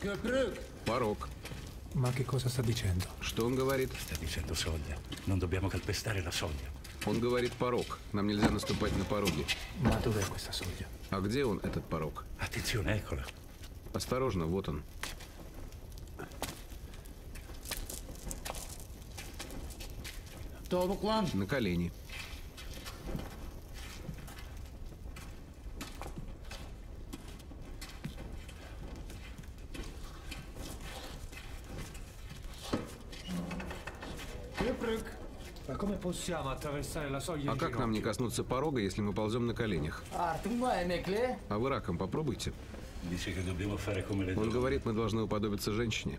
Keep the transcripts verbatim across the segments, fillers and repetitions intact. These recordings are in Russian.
Порог. Ma che cosa sta dicendo? Что он говорит? Sta dicendo soglia. Non dobbiamo calpestare la soglia. Он говорит порог. Нам нельзя наступать на пороги. Ma dov'è questa soglia? А где он, этот порог? Attenzione, eccola. Осторожно, вот он. На колени. А как нам не коснуться порога, если мы ползем на коленях? А вы раком попробуйте. Он говорит, мы должны уподобиться женщине.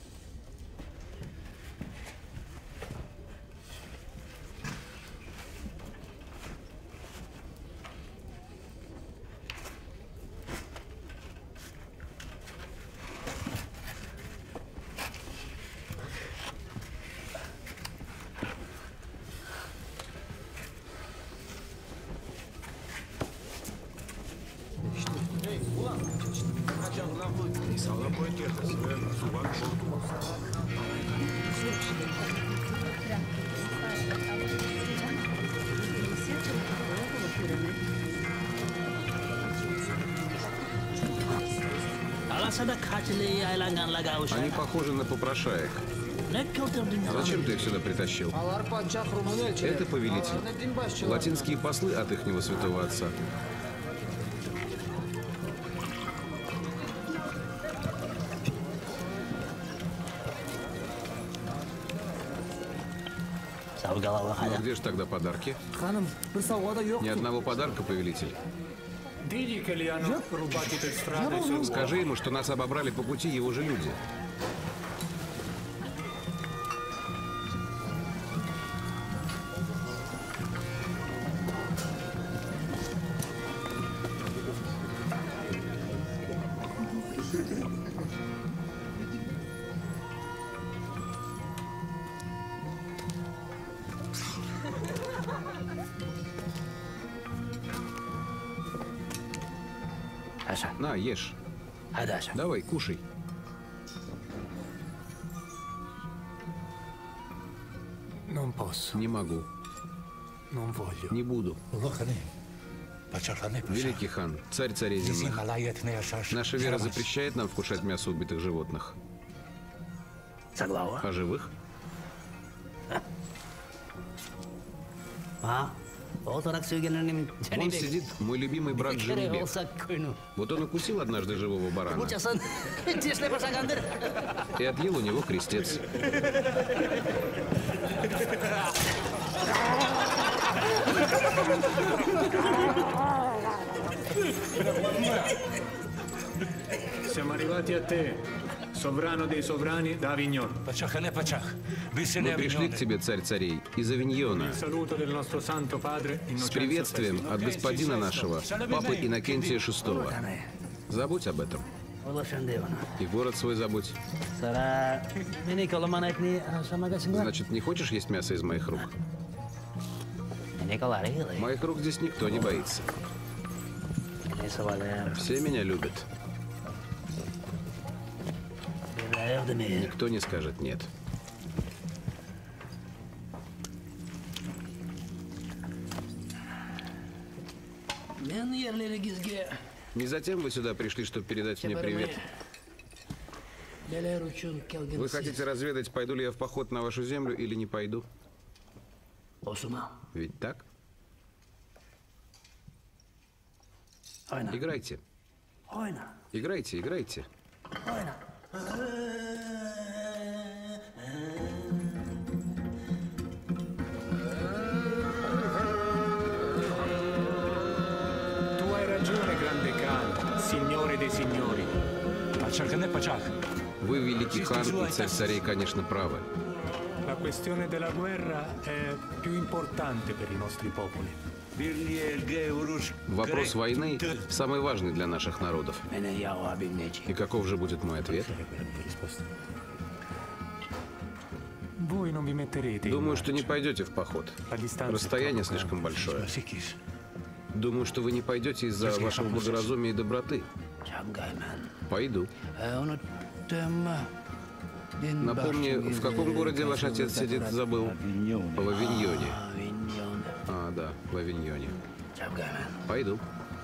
Они похожи на попрошаек. Зачем ты их сюда притащил? Это повелитель. Латинские послы от ихнего святого отца. Ну, где же тогда подарки? Ни одного подарка, повелитель. Скажи ему, что нас обобрали по пути его же люди. На, ешь. Давай, кушай. Не могу. Не буду. Великий хан, царь царей земных, наша вера запрещает нам вкушать мясо убитых животных. А живых? Вон сидит мой любимый брат Женебек. Вот он укусил однажды живого барана и отъел у него крестец. Siamo arrivati a te, sovrano dei sovrani da Avignon. Мы пришли к тебе, царь царей, из Авиньона, с приветствием от господина нашего, папы Иннокентия шестого. Забудь об этом. И город свой забудь. Значит, не хочешь есть мясо из моих рук? Моих рук здесь никто не боится. Все меня любят. Никто не скажет нет. Не затем вы сюда пришли, чтобы передать мне привет. Вы хотите разведать, пойду ли я в поход на вашу землю или не пойду? Ведь так? Играйте. Играйте, играйте. Вы, великий хан и царь царей, конечно, правы. Вопрос войны самый важный для наших народов. И каков же будет мой ответ? Думаю, что не пойдете в поход. Расстояние слишком большое. Думаю, что вы не пойдете из-за вашего благоразумия и доброты. Пойду. Напомни, в каком городе ваш отец сидит, забыл? В Авиньоне. А, да, в Авиньоне. Пойду.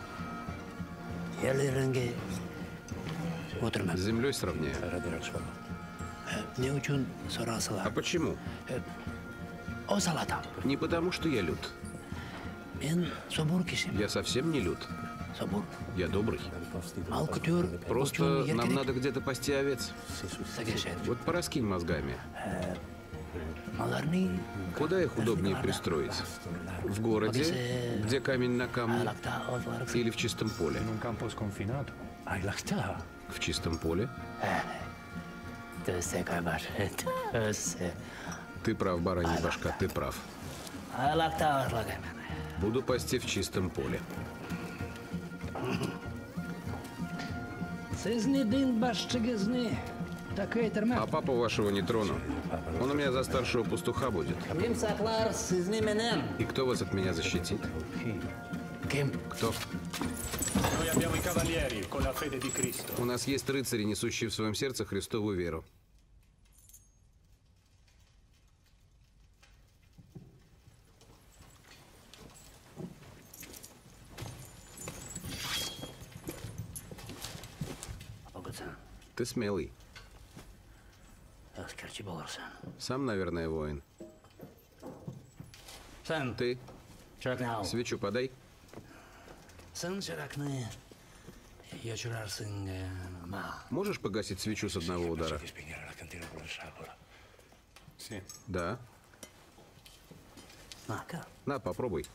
С землей сравняю. А почему? Не потому, что я лют. Я совсем не лют. Я добрый. Просто нам надо где-то пасти овец. Вот пораскинь мозгами. Куда их удобнее пристроить? В городе, где камень на камне, или в чистом поле? В чистом поле? Ты прав, баранья башка, ты прав. Буду пасти в чистом поле. А папу вашего не трону. Он у меня за старшего пастуха будет. И кто вас от меня защитит? Кто? У нас есть рыцари, несущие в своем сердце Христову веру. Ты смелый. Сам, наверное, воин. Ты? Свечу подай. Можешь погасить свечу с одного удара? Да. На, попробуй.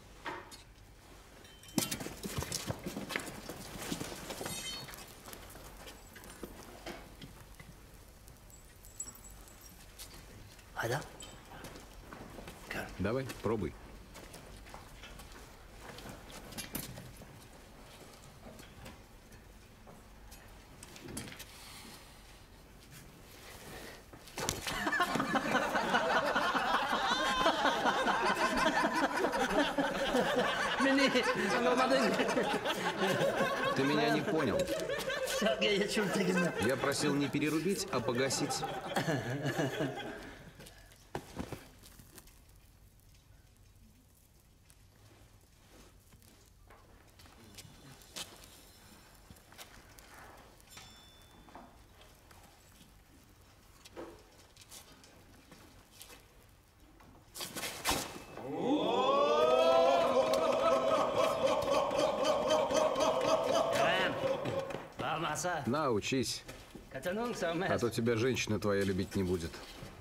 Давай, пробуй. Ты меня не понял. Я просил не перерубить, а погасить. На, учись. А то тебя женщина твоя любить не будет.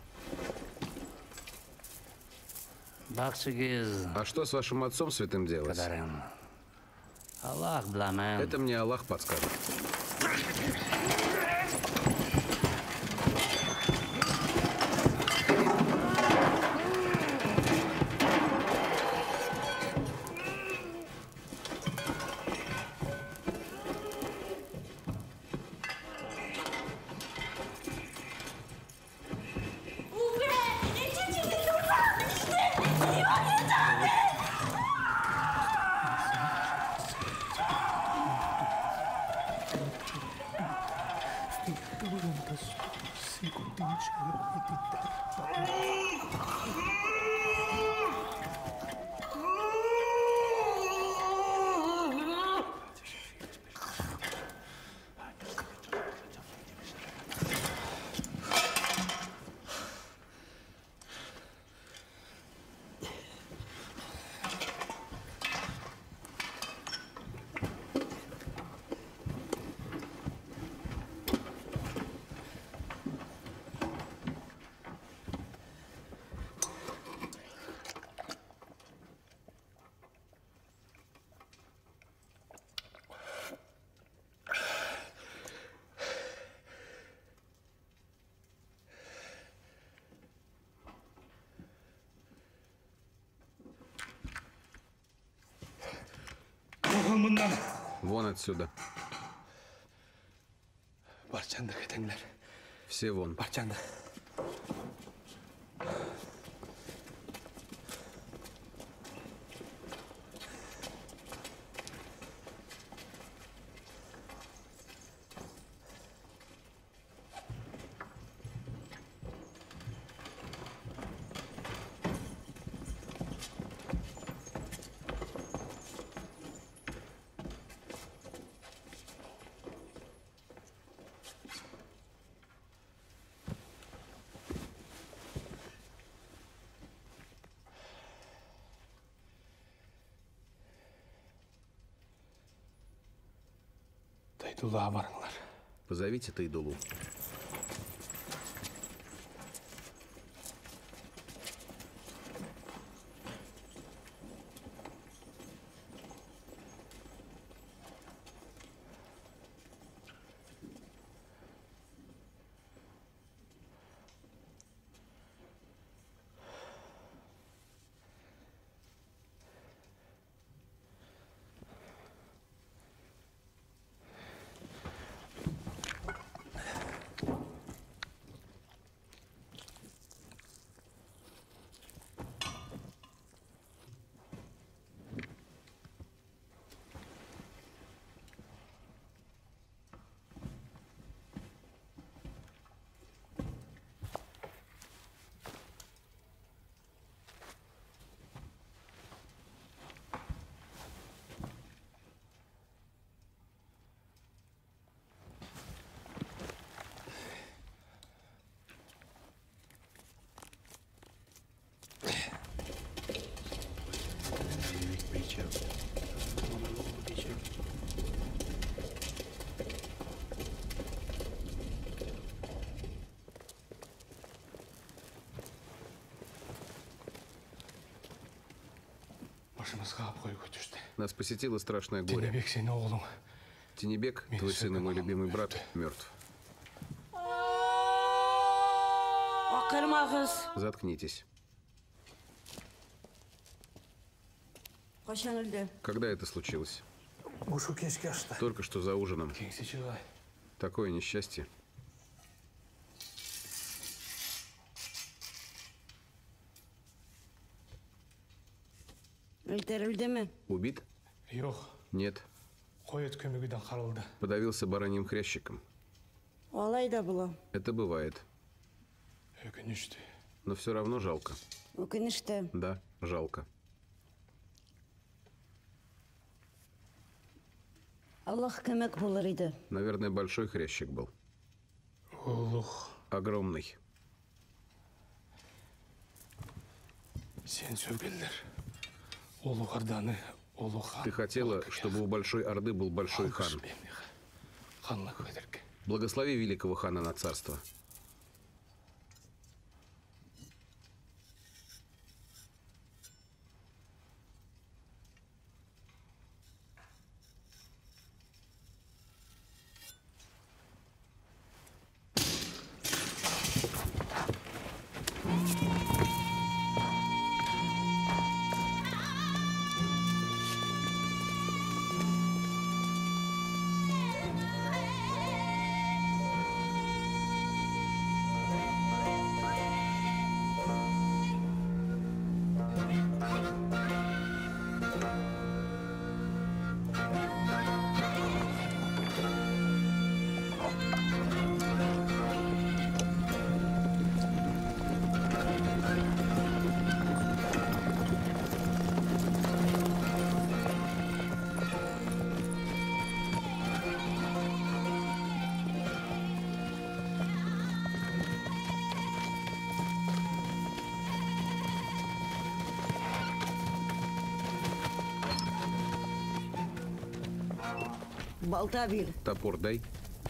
А что с вашим отцом святым делать? Это мне Аллах подскажет. Вон отсюда. Все вон. Позовите Тайдулу. Нас посетило страшное горе. Тенебек, твой сын и мой любимый брат, мертв. Заткнитесь. Когда это случилось? Только что за ужином. Такое несчастье. Убит? Нет. Подавился бараньим хрящиком. Это бывает. Но все равно жалко. Да, жалко. Наверное, большой хрящик был. Огромный. Ты хотела, чтобы у Большой Орды был Большой хан. Благослови великого хана на царство. Топор дай.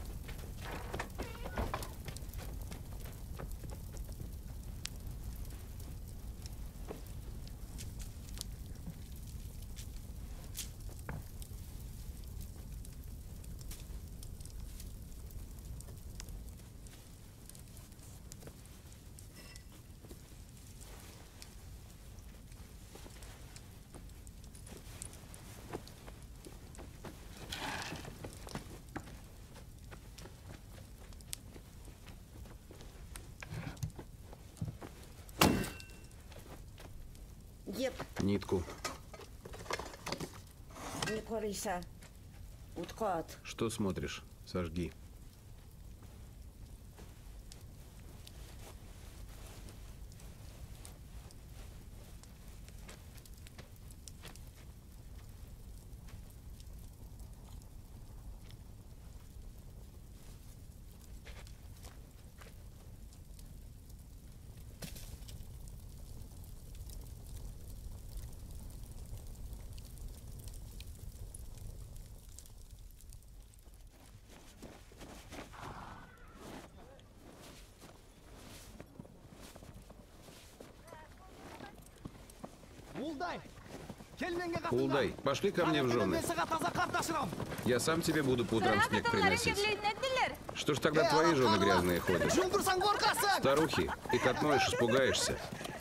Нитку. Что смотришь? Сожги. Улдай, пошли ко мне в жены. Я сам тебе буду по утрам снег приносить. Что ж тогда твои жены грязные ходят? Старухи, их отмоешь, испугаешься.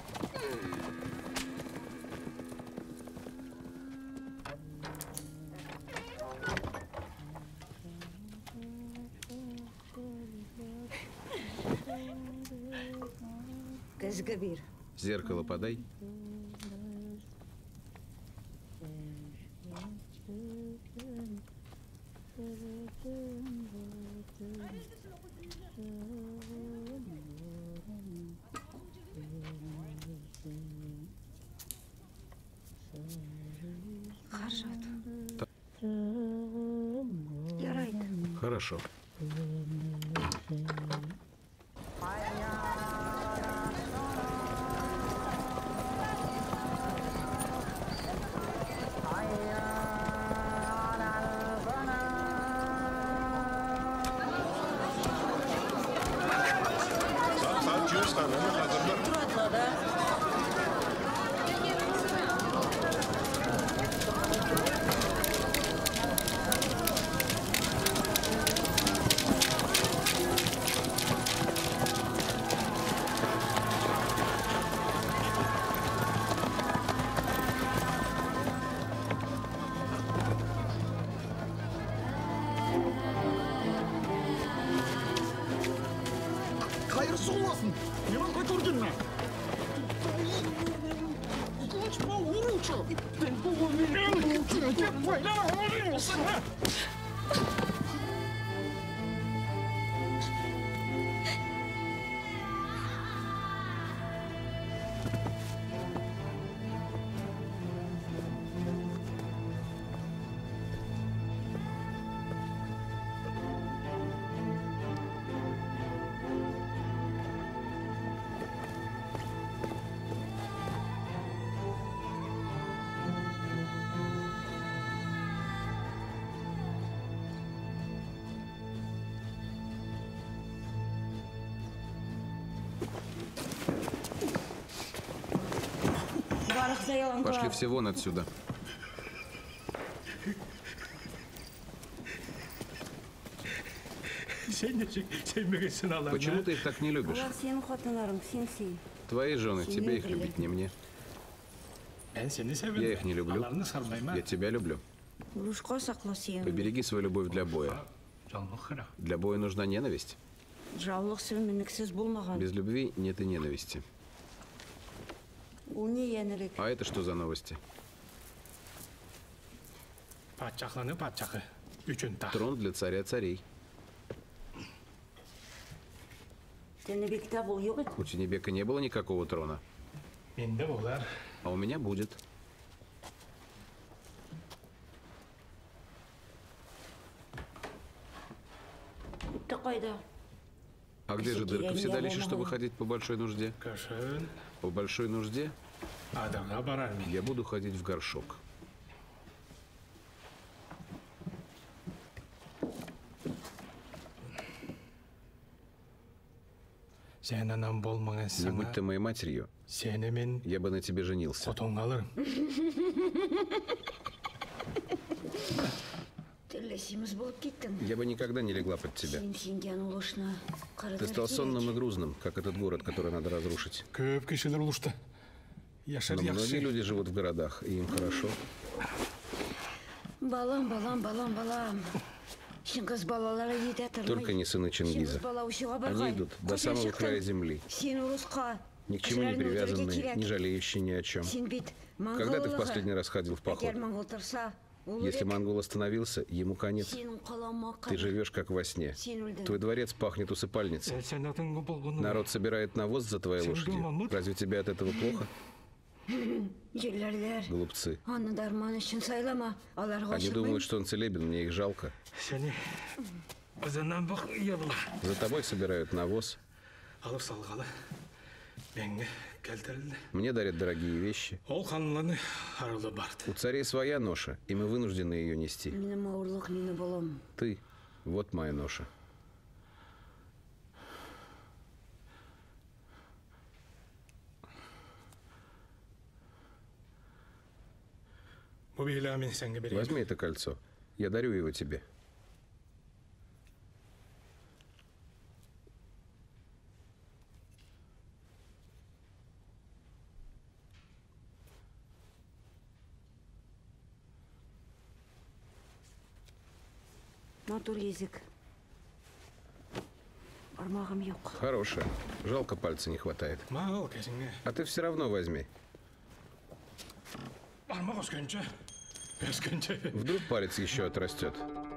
Зеркало подай. Хорошо. Пошли все вон отсюда. Почему ты их так не любишь? Твои жены, тебе их любить, не мне. Я их не люблю. Я тебя люблю. Побереги свою любовь для боя. Для боя нужна ненависть. Без любви нет и ненависти. А это что за новости? Трон для царя царей. У Тенебека не было никакого трона. А у меня будет. А где же дырка в седалище, чтобы ходить по большой нужде? По большой нужде я буду ходить в горшок. Не будь ты моей матерью, я бы на тебе женился. Я бы никогда не легла под тебя. Ты стал сонным и грузным, как этот город, который надо разрушить. Но многие люди живут в городах, и им хорошо. Только не сыны Чингиза. Они идут до самого края земли. Ни к чему не привязанные, не жалеющие ни о чем. Когда ты в последний раз ходил в поход? Если монгол остановился, ему конец. Ты живешь как во сне. Твой дворец пахнет усыпальницей. Народ собирает навоз за твоей лошадью. Разве тебе от этого плохо? Глупцы. Они думают, что он целебен, мне их жалко. За тобой собирают навоз. Мне дарят дорогие вещи. У царей своя ноша, и мы вынуждены ее нести. Ты, вот моя ноша. Возьми это кольцо. Я дарю его тебе. Хорошая. Жалко, пальца не хватает. А ты все равно возьми. Вдруг палец еще отрастет.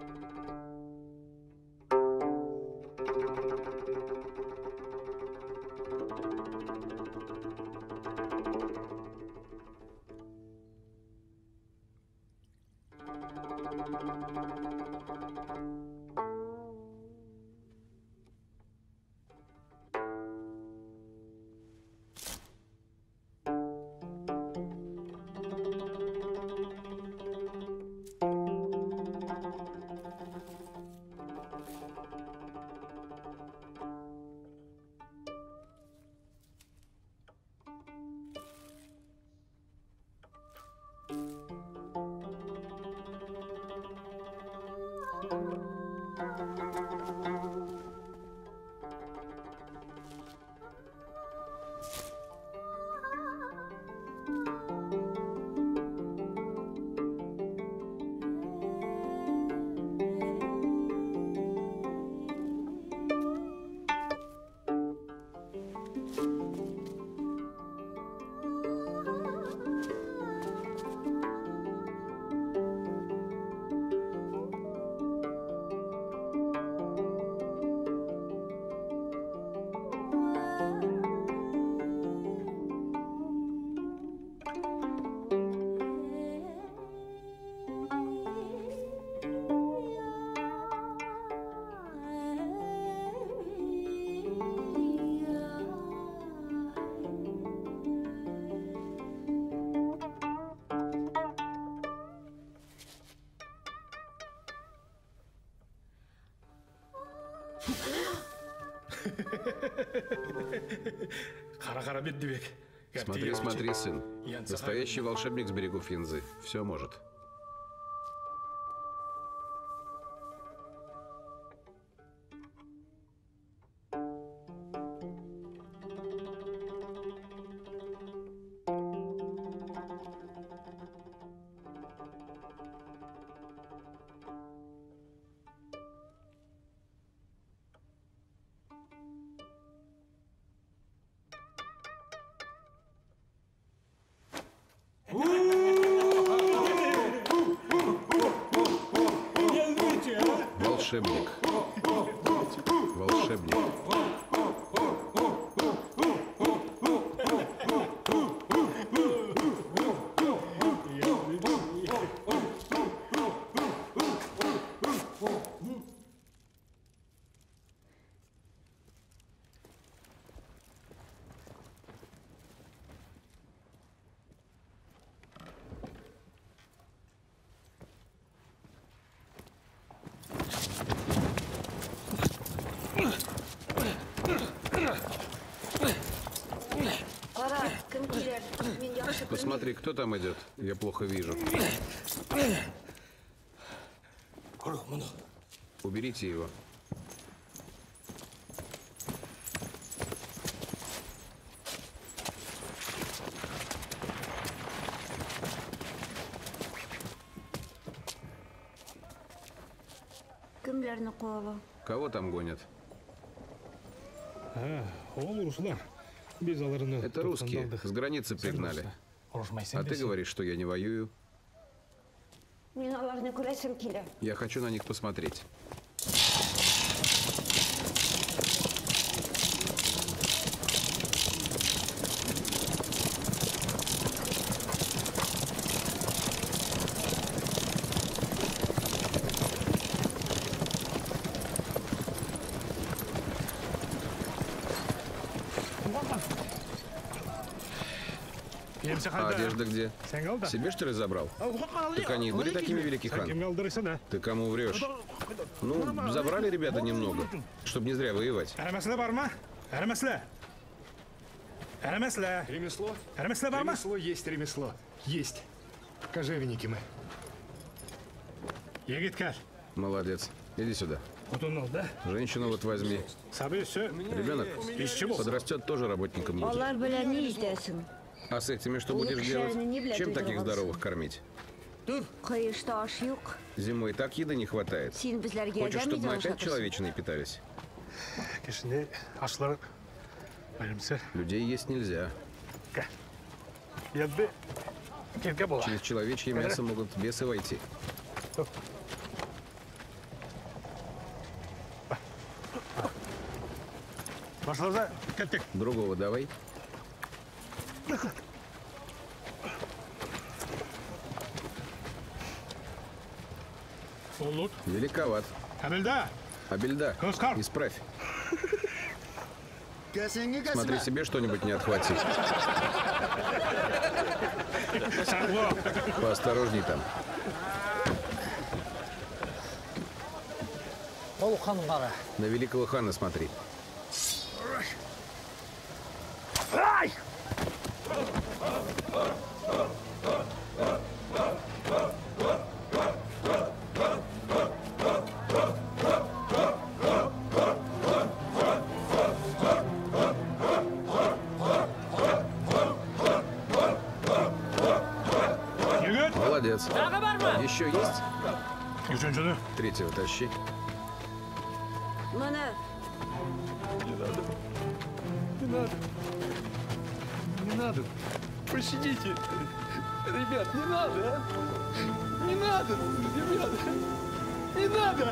Смотри, смотри, сын. Настоящий волшебник с берегов Янзы. Все может. Волшебник. Волшебник. Посмотри, кто там идет. Я плохо вижу. Уберите его. Кого там гонят? Это русские. С границы пригнали. А ты говоришь, что я не воюю? Я хочу на них посмотреть. А одежда где? Себе, что ли, забрал? Так они и были такими, великий хан? Ты кому врешь? Ну, забрали ребята немного, чтобы не зря воевать. Ремесло? Ремесло? Ремесло есть ремесло. Есть. Кожевенники мы. Егит кал. Молодец. Иди сюда. Да? Женщину вот возьми. Ребенок Из чего? подрастет, тоже работником будет. Алар белән ни итәсең? А с этими что будешь делать? Чем таких здоровых кормить? Кыйышта аш юк. Зимой и так еды не хватает. Син безләргә Хочешь, ярдәм чтобы мы итә опять аласың. человечные питались? Кешінде ашлар бәлемсә. Людей есть нельзя. Ядды кирге була. Через человечье мясо могут бесы войти. Башларда кеттик. Другого давай. Олут. Великоват. Кабелда. Абельда, Оскар. исправь. Смотри, себе что-нибудь не отхватить. Сарго. Поосторожней там. На великого хана смотри. Ай! Егет. Молодец. Еще есть? Üçüncünü. Третьего тащи. Моны Не надо. Не надо. Пощадите. Ребят, не надо, а? Не надо, ребят. Не надо.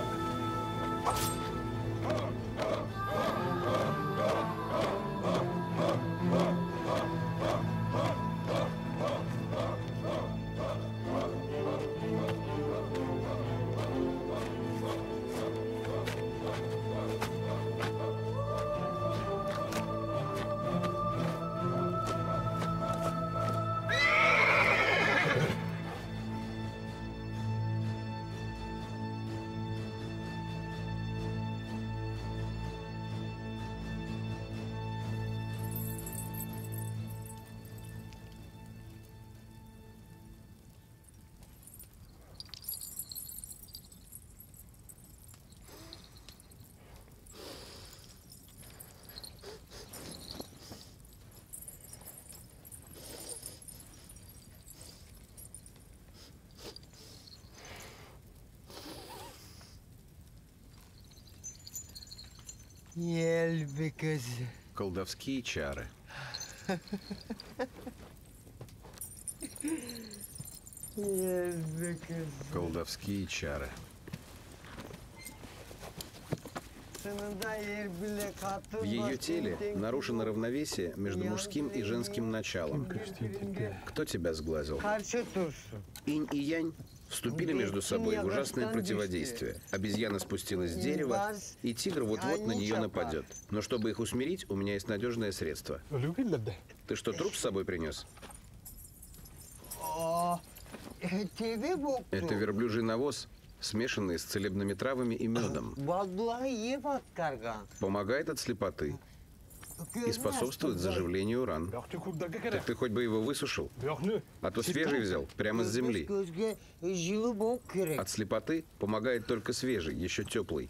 Елбекез. Колдовские чары. Елбекез. Колдовские чары. В ее теле нарушено равновесие между мужским и женским началом. Кто тебя сглазил? Инь и янь вступили между собой в ужасное противодействие. Обезьяна спустилась с дерева, и тигр вот-вот на нее нападет. Но чтобы их усмирить, у меня есть надежное средство. Ты что, труп с собой принес? Это верблюжий навоз, смешанный с целебными травами и медом. Помогает от слепоты и способствует заживлению ран. Так ты хоть бы его высушил, а то свежий взял, прямо с земли. От слепоты помогает только свежий, еще теплый.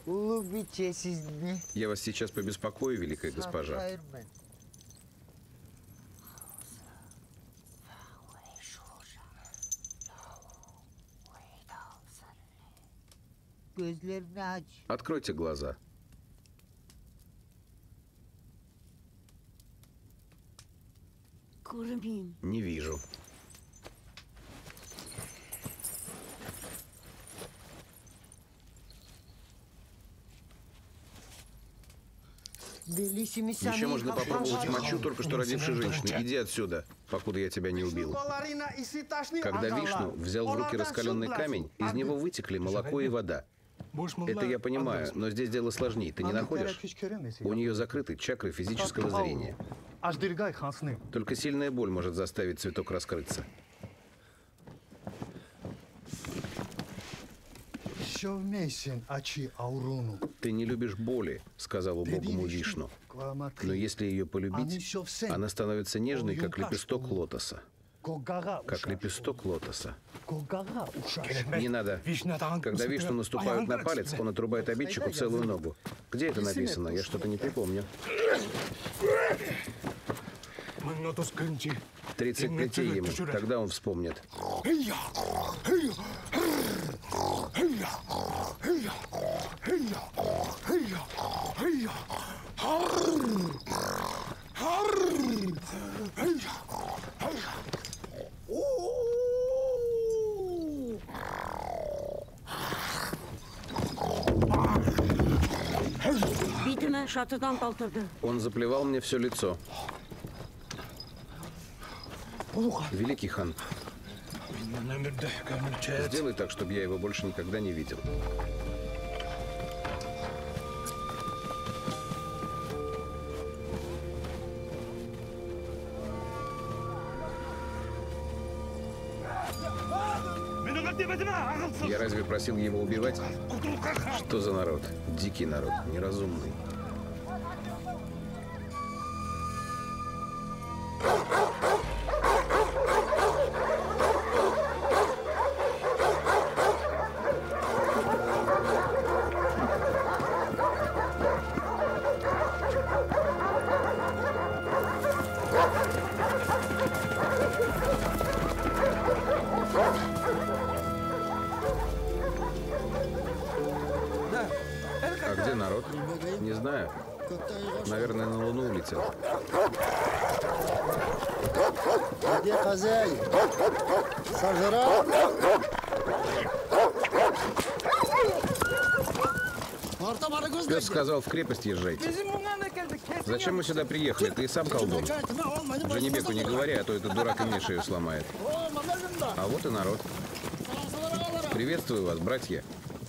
Я вас сейчас побеспокою, великая госпожа. Откройте глаза. Не вижу. Еще можно попробовать мочу только что родившей женщины. Иди отсюда, покуда я тебя не убил. Когда Вишну взял в руки раскаленный камень, из него вытекли молоко и вода. Это я понимаю, но здесь дело сложнее. Ты не находишь? У нее закрыты чакры физического зрения. Только сильная боль может заставить цветок раскрыться. Ты не любишь боли, сказал убогому Вишну. Но если ее полюбить, она становится нежной, как лепесток лотоса. как лепесток лотоса. Не надо. Когда вишну наступают на палец, он отрубает обидчику целую ногу. Где это написано? Я что-то не припомню. Тридцать плетей ему, тогда он вспомнит. Он заплевал мне все лицо. Великий хан, сделай так, чтобы я его больше никогда не видел. Я разве просил его убивать? Что за народ? Дикий народ, неразумный. А где народ? Не знаю. Наверное, на Луну улетел. Где хозяин? Сожрал? Пес сказал, в крепость езжайте. Зачем мы сюда приехали? Ты и сам колдун. Джанибеку не говори, а то этот дурак и мне шею сломает. А вот и народ. Приветствую вас, братья.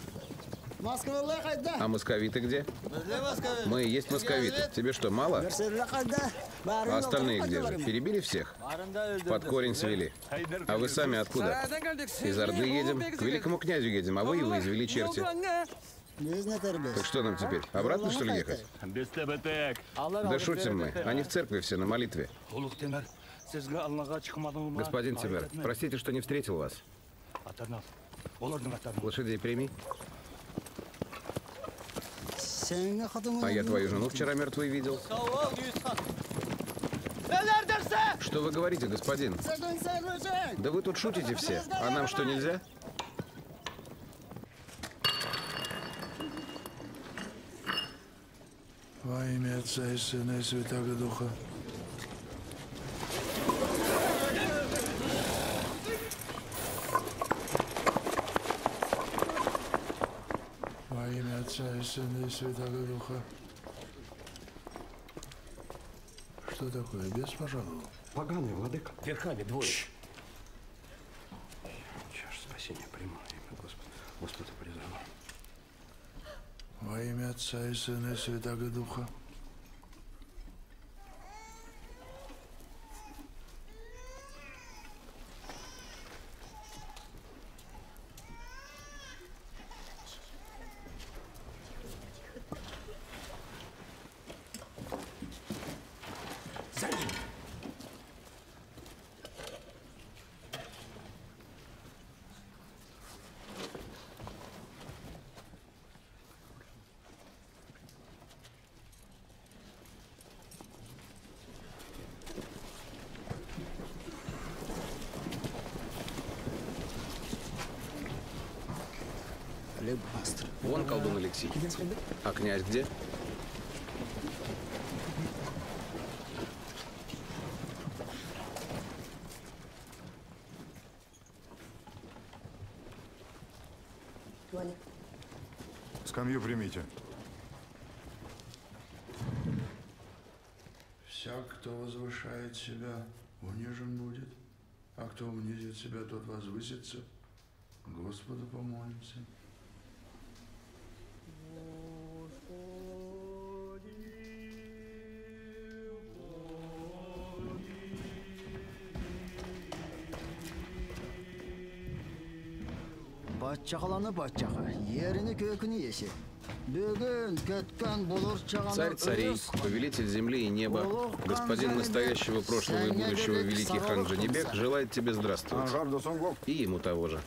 А московиты где? Мы и есть московиты. Тебе что, мало? А остальные где же? Перебили всех? Под корень свели. А вы сами откуда? Из Орды едем, к великому князю едем, а вы его извели черти. Так что нам теперь? Обратно, что ли, ехать? Да шутим мы. Они в церкви все на молитве. Господин Тимер, простите, что не встретил вас. Лошадей прими. А я твою жену вчера мертвой видел. Что вы говорите, господин? Да вы тут шутите все. А нам что, нельзя? Во имя Отца и Сына и Святого Духа. Во имя Отца и Сына и Святого Духа. Что такое? Бес пожаловал? Поганый, владыка. Верхами двое. Чаш спасения прямое имя Господа. Господа призову. Во имя Отца и Сына и Святого Духа. Вон колдун Алексей. А князь где? Скамью примите. Всяк, кто возвышает себя, унижен будет, а кто унизит себя, тот возвысится. Господу помолимся. Батчақаланы батчақа, еріні көкіні есе. Царь царей, повелитель земли и неба, господин настоящего, прошлого и будущего великий хан Джанибек желает тебе здравствовать. И ему того же.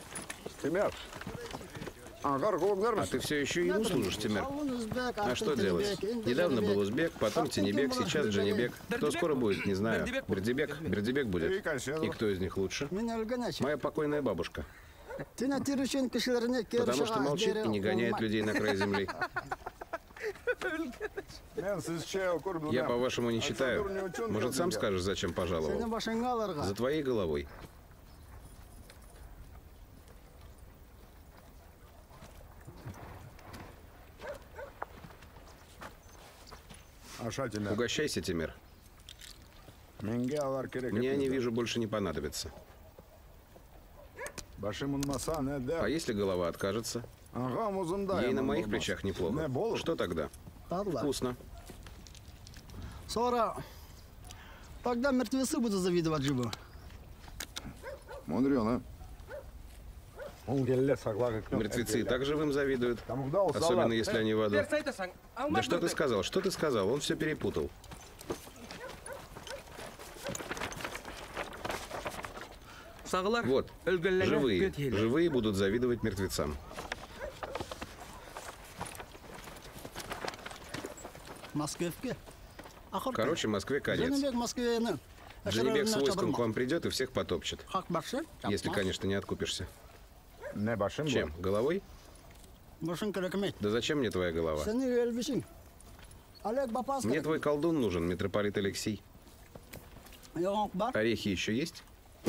А ты все еще ему служишь, Тимер? А что делать? Недавно был Узбек, потом Тинебек, сейчас Джанибек. Кто скоро будет, не знаю. Бердибек? Бердибек будет. И кто из них лучше? Моя покойная бабушка. Потому что молчит и не гоняет людей на край земли. Я, по-вашему, не читаю. Может, сам скажешь, зачем пожаловал? За твоей головой. Угощайся, Тимир. Мне они, вижу, больше не понадобятся. А если голова откажется? Ей на моих плечах неплохо. Что тогда? Вкусно. Сора, тогда мертвецы будут завидовать живым. Мудрено. Мертвецы и так живым завидуют. Особенно, если они в аду. Да что ты сказал? Что ты сказал? Он все перепутал. Вот, живые. Живые будут завидовать мертвецам. Короче, Москве конец. Джанибек с войском к вам придет и всех потопчет. Если, конечно, не откупишься. Чем? Головой? Да зачем мне твоя голова? Мне твой колдун нужен, митрополит Алексей. Орехи еще есть?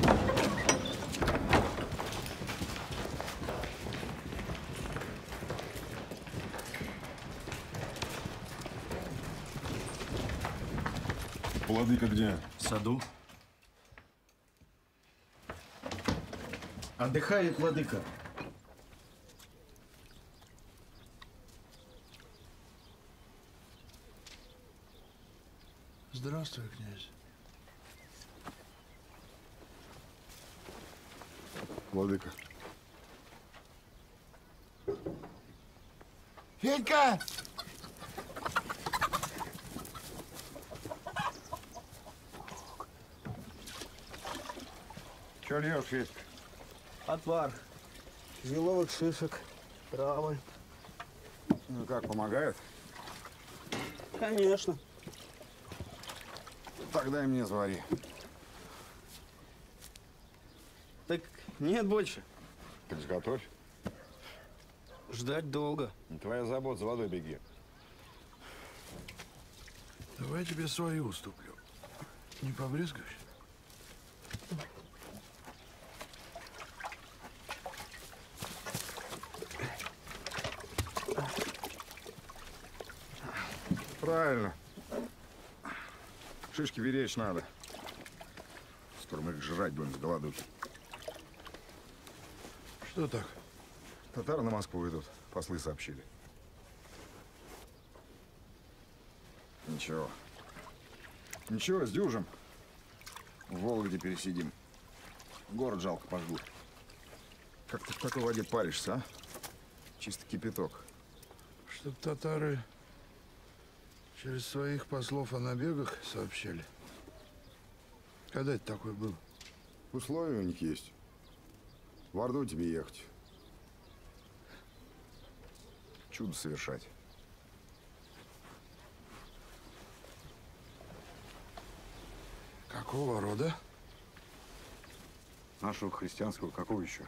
Владыка где? В саду. Отдыхает владыка. Здравствуй, князь. Владыка. Федька! Че льешь, Федька? Отвар. Еловых шишек, травы. Ну как, помогает? Конечно. Тогда и мне звари. Так нет больше. Так сготовь. Ждать долго. Твоя забота, за водой беги. Давай я тебе свою уступлю. Не побрезгаешь? Правильно. Шишки беречь надо. Скоро мы их жрать будем с голодухи. Что так? Татары на Москву идут, послы сообщили. Ничего. Ничего, сдюжим. В Вологде пересидим. Город жалко пожгут. Как ты в такой воде паришься, а? Чисто кипяток. Чтоб татары через своих послов о набегах сообщали. Когда это такое было? Условия у них есть. В Орду тебе ехать. Чудо совершать. Какого рода? Нашего христианского какого еще?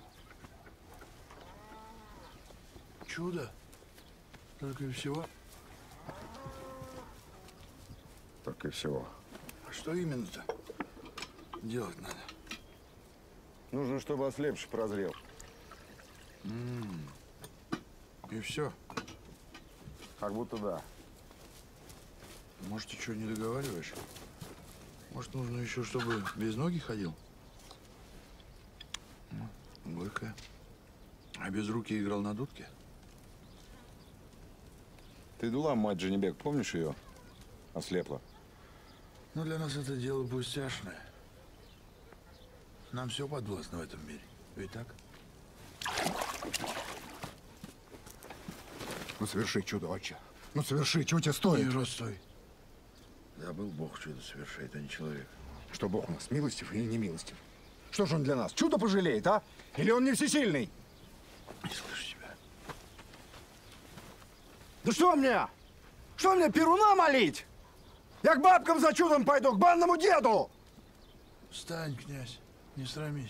Чудо. Только и всего. Только и всего. А что именно-то делать надо? Нужно, чтобы ослепший прозрел. М-м. И все? Как будто да. Может, ты что, не договариваешь? Может, нужно еще, чтобы без ноги ходил? Ну, горькая. А без руки играл на дудке? Ты Дулам, мать Джанибек, помнишь ее? Ослепла. Ну, для нас это дело пустяшное. Нам все подвластно в этом мире. Ведь так? Ну соверши чудо, отче. Ну соверши, чего тебе стоит? Мира, стой. Да был Бог чудо совершает, а не человек. Что Бог у нас, милостив или не милостив? Что же он для нас? Чудо пожалеет, а? Или он не всесильный? Не слышу тебя. Да что мне? Что мне, Перуна молить? Я к бабкам за чудом пойду, к банному деду! Встань, князь, не срамись.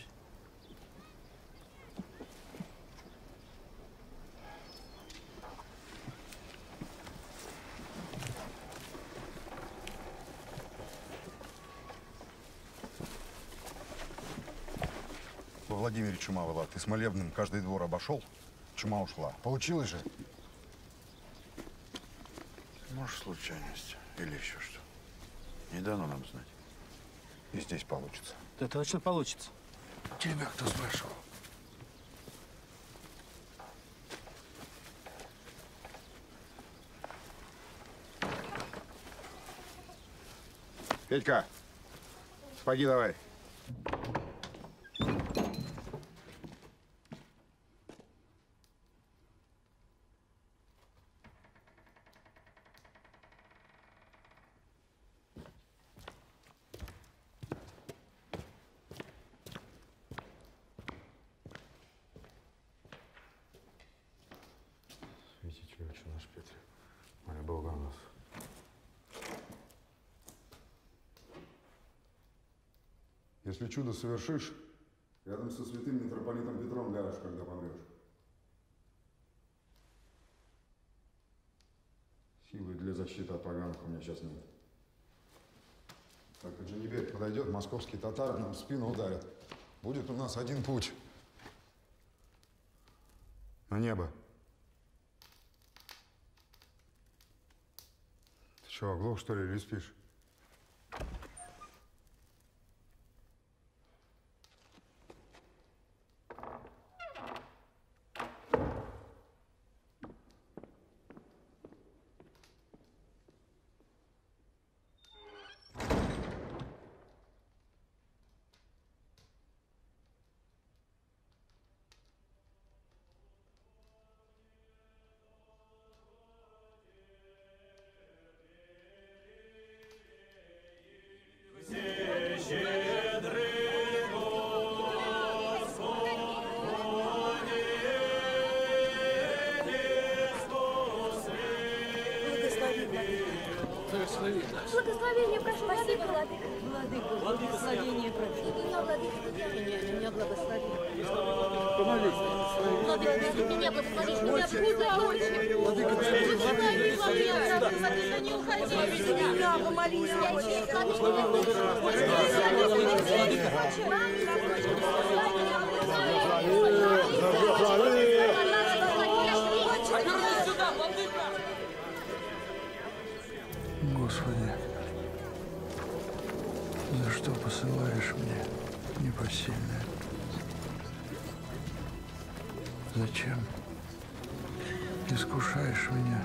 Во Владимире чума была. Ты с молебным каждый двор обошел, чума ушла. Получилось же? Может, случайность или еще что. Не дано нам знать. И здесь получится. Да точно получится. Тебя кто спрашивал? Петька, сапоги давай. Святитель, отче наш Петр, моля Бога о нас. Если чудо совершишь, рядом со святым митрополитом Петром ляжешь, когда помрешь. Силы для защиты от поганых у меня сейчас нет. Так как Джанибек подойдет, московские татары нам в спину ударят. Будет у нас один путь. На небо. Ты что, оглох, что ли, или спишь? Благословение прошу, владыка, владыка. Владыка, благословение прошу. И меня, владыка, меня, меня благослови. Помолись. Владыка, ты меня благослови, меня куда очень. Владыка, благослови, владыка, не уходи от меня. Помолись, Господи, за что посылаешь мне непосильное? Зачем искушаешь меня?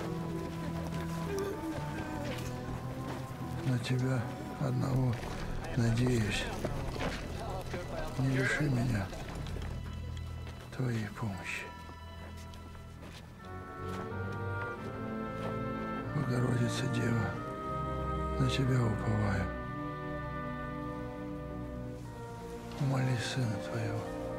На тебя одного надеюсь. Не лиши меня твоей помощи. Богородица Дева, на тебя уповаю. Умоли Сына Твоего.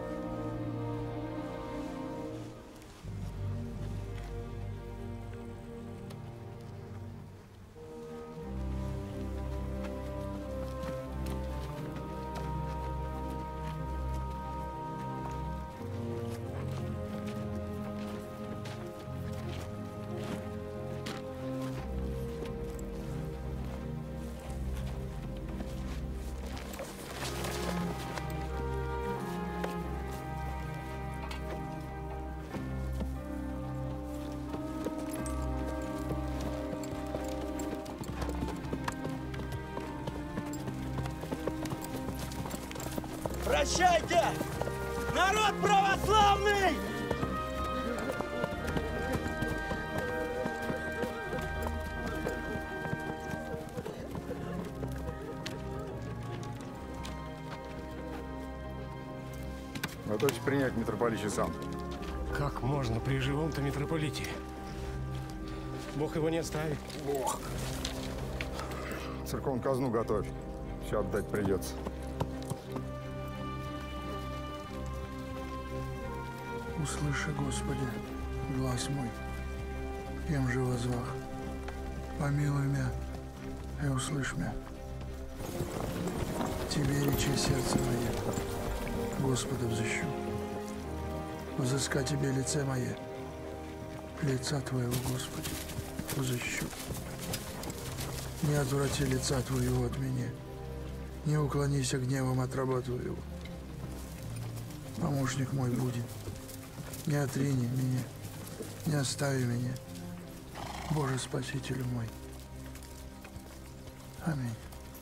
Прощайте! Народ православный! Готовьтесь принять митрополичий сан. Как можно при живом-то митрополите? Бог его не оставит. Бог. Церковную казну готовь. Все отдать придется. Услыши, Господи, глаз мой, кем же возвах. Помилуй меня и услышь меня. Тебе речи сердце мое, Господа взыщу. Взыска Тебе лице мое, лица Твоего, Господи, взыщу. Не отврати лица Твоего от меня, не уклонися гневом от раба Твоего. Помощник мой будет, не отрини меня, не остави меня, Боже Спаситель мой. Аминь.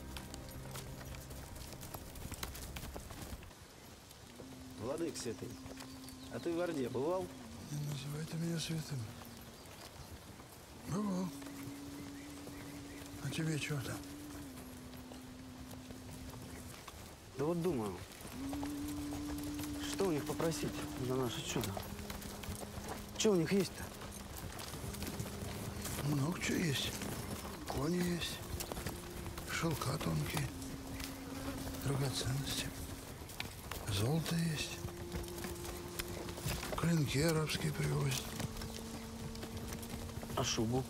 Владык святый, а ты в Орде бывал? Не называйте меня святым. Бывал. А тебе что там? Да вот думаю, что у них попросить за наше чудо? Что у них есть-то? Много чего есть. Кони есть, шелка тонкие, драгоценности. Золото есть. Клинки арабские привозят. А шубу?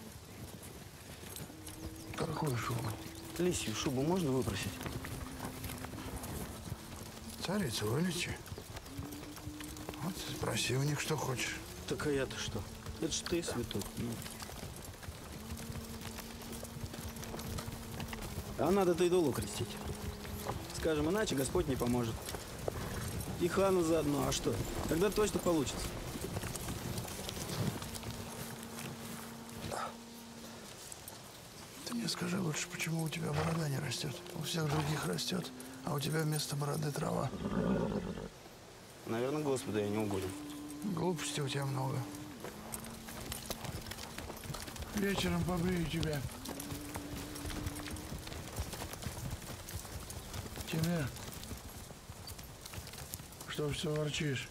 Какую шубу? Лисью шубу можно выпросить? Царица вылечи. Вот спроси у них, что хочешь. Так а я-то что? Это ж ты, святой. А надо-то идолу крестить. Скажем, иначе Господь не поможет. И хану заодно. А что? Тогда точно получится. Ты мне скажи лучше, почему у тебя борода не растет? У всех других растет, а у тебя вместо бороды трава. Наверное, Господу я не угоден. Глупостей у тебя много. Вечером побрию тебя. Тимир, что все ворчишь?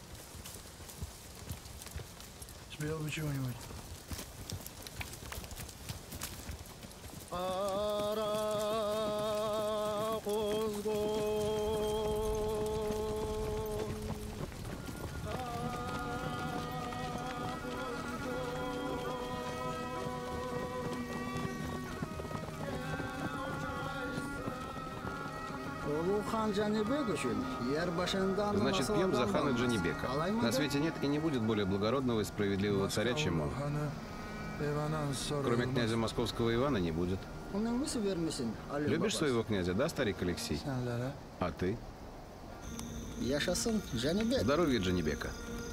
Спел бы чего-нибудь. Значит, пьем за хана Джанибека. На свете нет и не будет более благородного и справедливого царя, чем он. Кроме князя московского Ивана не будет. Любишь своего князя, да, старик Алексей? А ты? Здоровье Джанибека.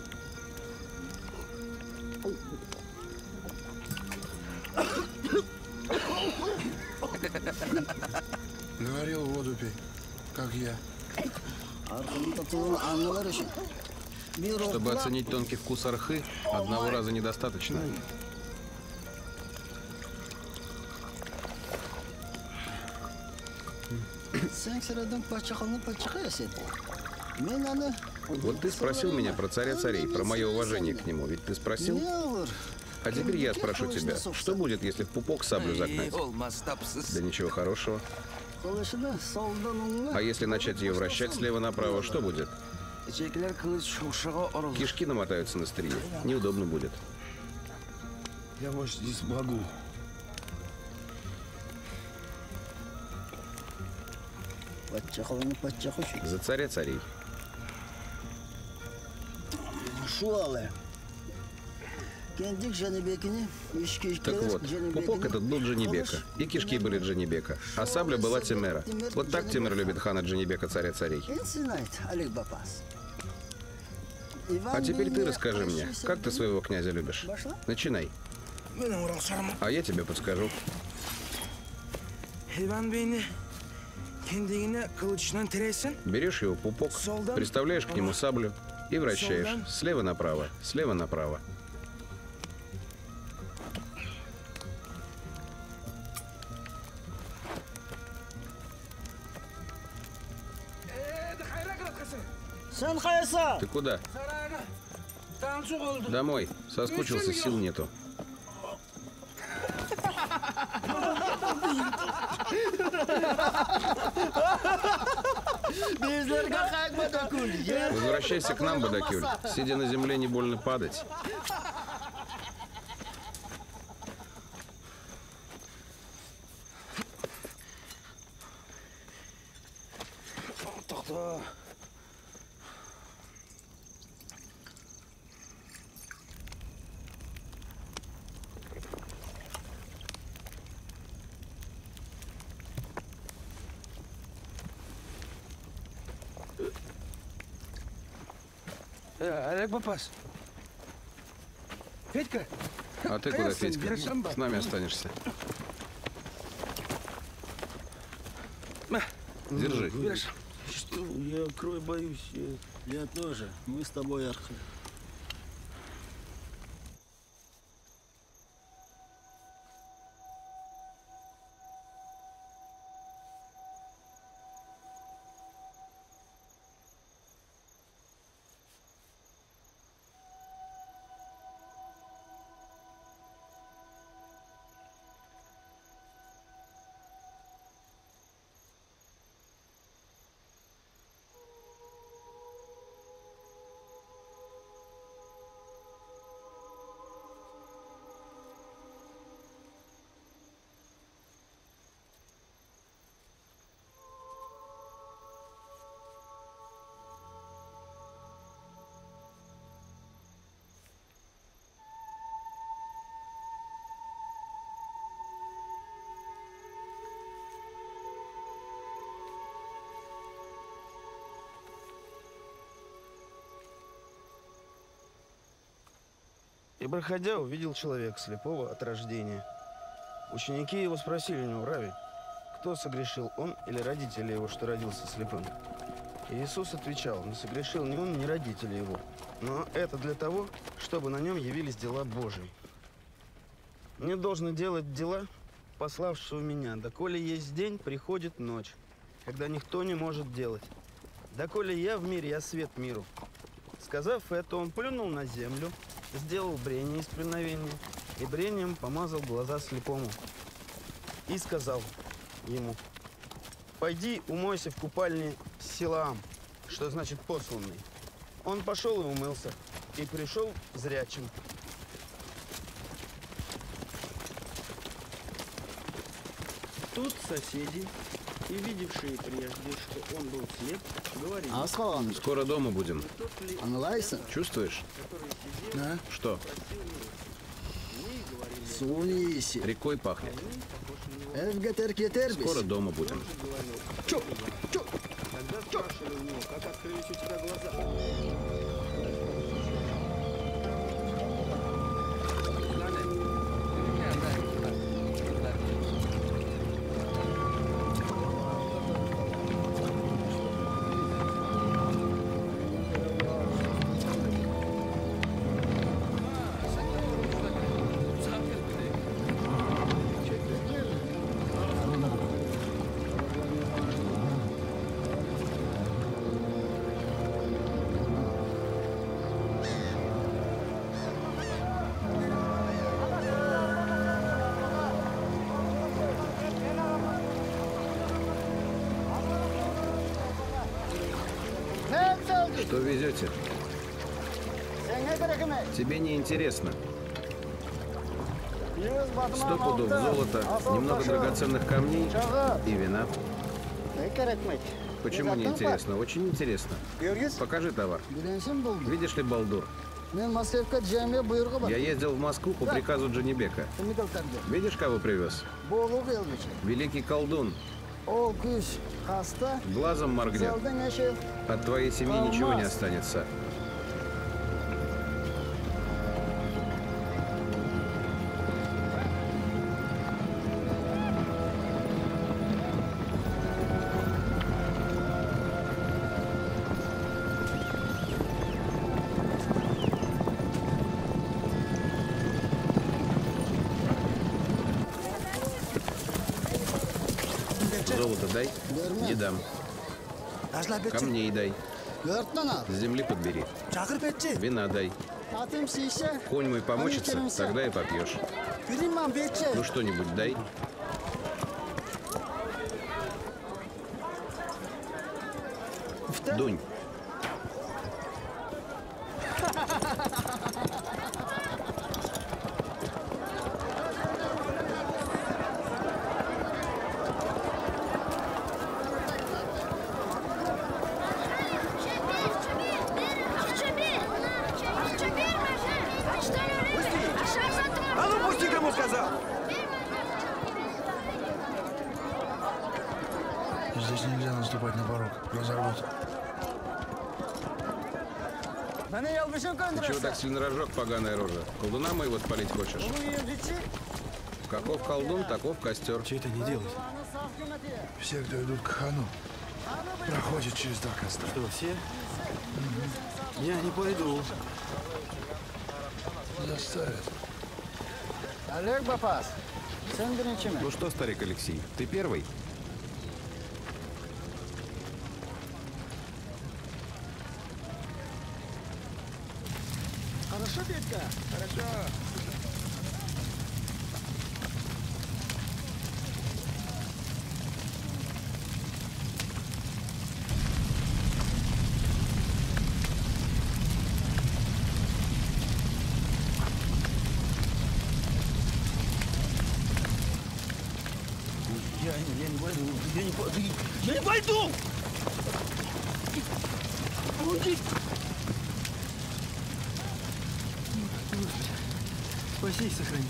Говорил, воду пей, как я. Чтобы оценить тонкий вкус архы, одного раза недостаточно. Вот ты спросил меня про царя царей, про мое уважение к нему. Ведь ты спросил? А теперь я спрошу тебя, что будет, если в пупок саблю загнать? Да ничего хорошего. А если начать ее вращать слева направо, что будет? Кишки намотаются на стрие. Неудобно будет. Я, может, здесь могу. За царя царей. Так вот, пупок этот был Джанибека, и кишки были Джанибека, а сабля была Тимера. Вот так Тимер любит хана Джанибека, царя царей. А теперь ты расскажи мне, как ты своего князя любишь? Начинай. А я тебе подскажу. Берешь его пупок, приставляешь к нему саблю и вращаешь слева направо, слева направо. Ты куда? Домой. Соскучился, сил нету. Возвращайся к нам, Бадакюль. Сидя на земле, не больно падать. Олег Бапас. Федька. А ты куда, Федька? С нами останешься. Держи. Что? Я крови боюсь. Я... Я тоже. Мы с тобой, Архи. И, проходя, увидел человека слепого от рождения. Ученики его спросили у него: Рави, кто согрешил, он или родители его, что родился слепым? И Иисус отвечал: не согрешил ни он, ни родители его, но это для того, чтобы на нем явились дела Божии. Мне должно делать дела пославшего меня, доколе есть день, приходит ночь, когда никто не может делать. Доколе я в мире, я свет миру. Сказав это, он плюнул на землю, сделал брение из преновения и брением помазал глаза слепому. И сказал ему: пойди умойся в купальне Силаам, что значит посланный. Он пошел и умылся, и пришел зрячим. Тут соседи, и видевшие прежде, что он был слеп, говорили: скоро дома будем. Чувствуешь? Да. Что? Рекой пахнет. Скоро дома будем. Чё? Чё? Тогда спрашивали у него: как открылись у тебя глаза? Что везете? Тебе не интересно. Сто пудов золота, немного драгоценных камней и вина. Почему не интересно? Очень интересно. Покажи товар. Видишь ли, Балдур? Я ездил в Москву по приказу Джанибека. Видишь, кого привез? Великий колдун. Глазом моргнет. От твоей семьи ничего не останется. Золото дай, не дам. Камней дай. С земли подбери. Вина дай. Конь мой помочится, тогда и попьешь. Ну что-нибудь дай. Дунь. А ну пусти, кому сказал! Здесь нельзя наступать на порог. Разорвут. Ты чего так сильно разжег, поганая рожа? Колдуна моего спалить хочешь? Каков колдун, таков костер. Че это не делать? Все, кто идут к хану, проходят через два костра. Что, все? Угу. Я не пойду. Заставят. Олег Бапас, Ну что, старик Алексей, ты первый? Хорошо, Петька? Хорошо. Я, я не пойду, я не пойду, я не пойду! Уйди! Спаси и сохрани.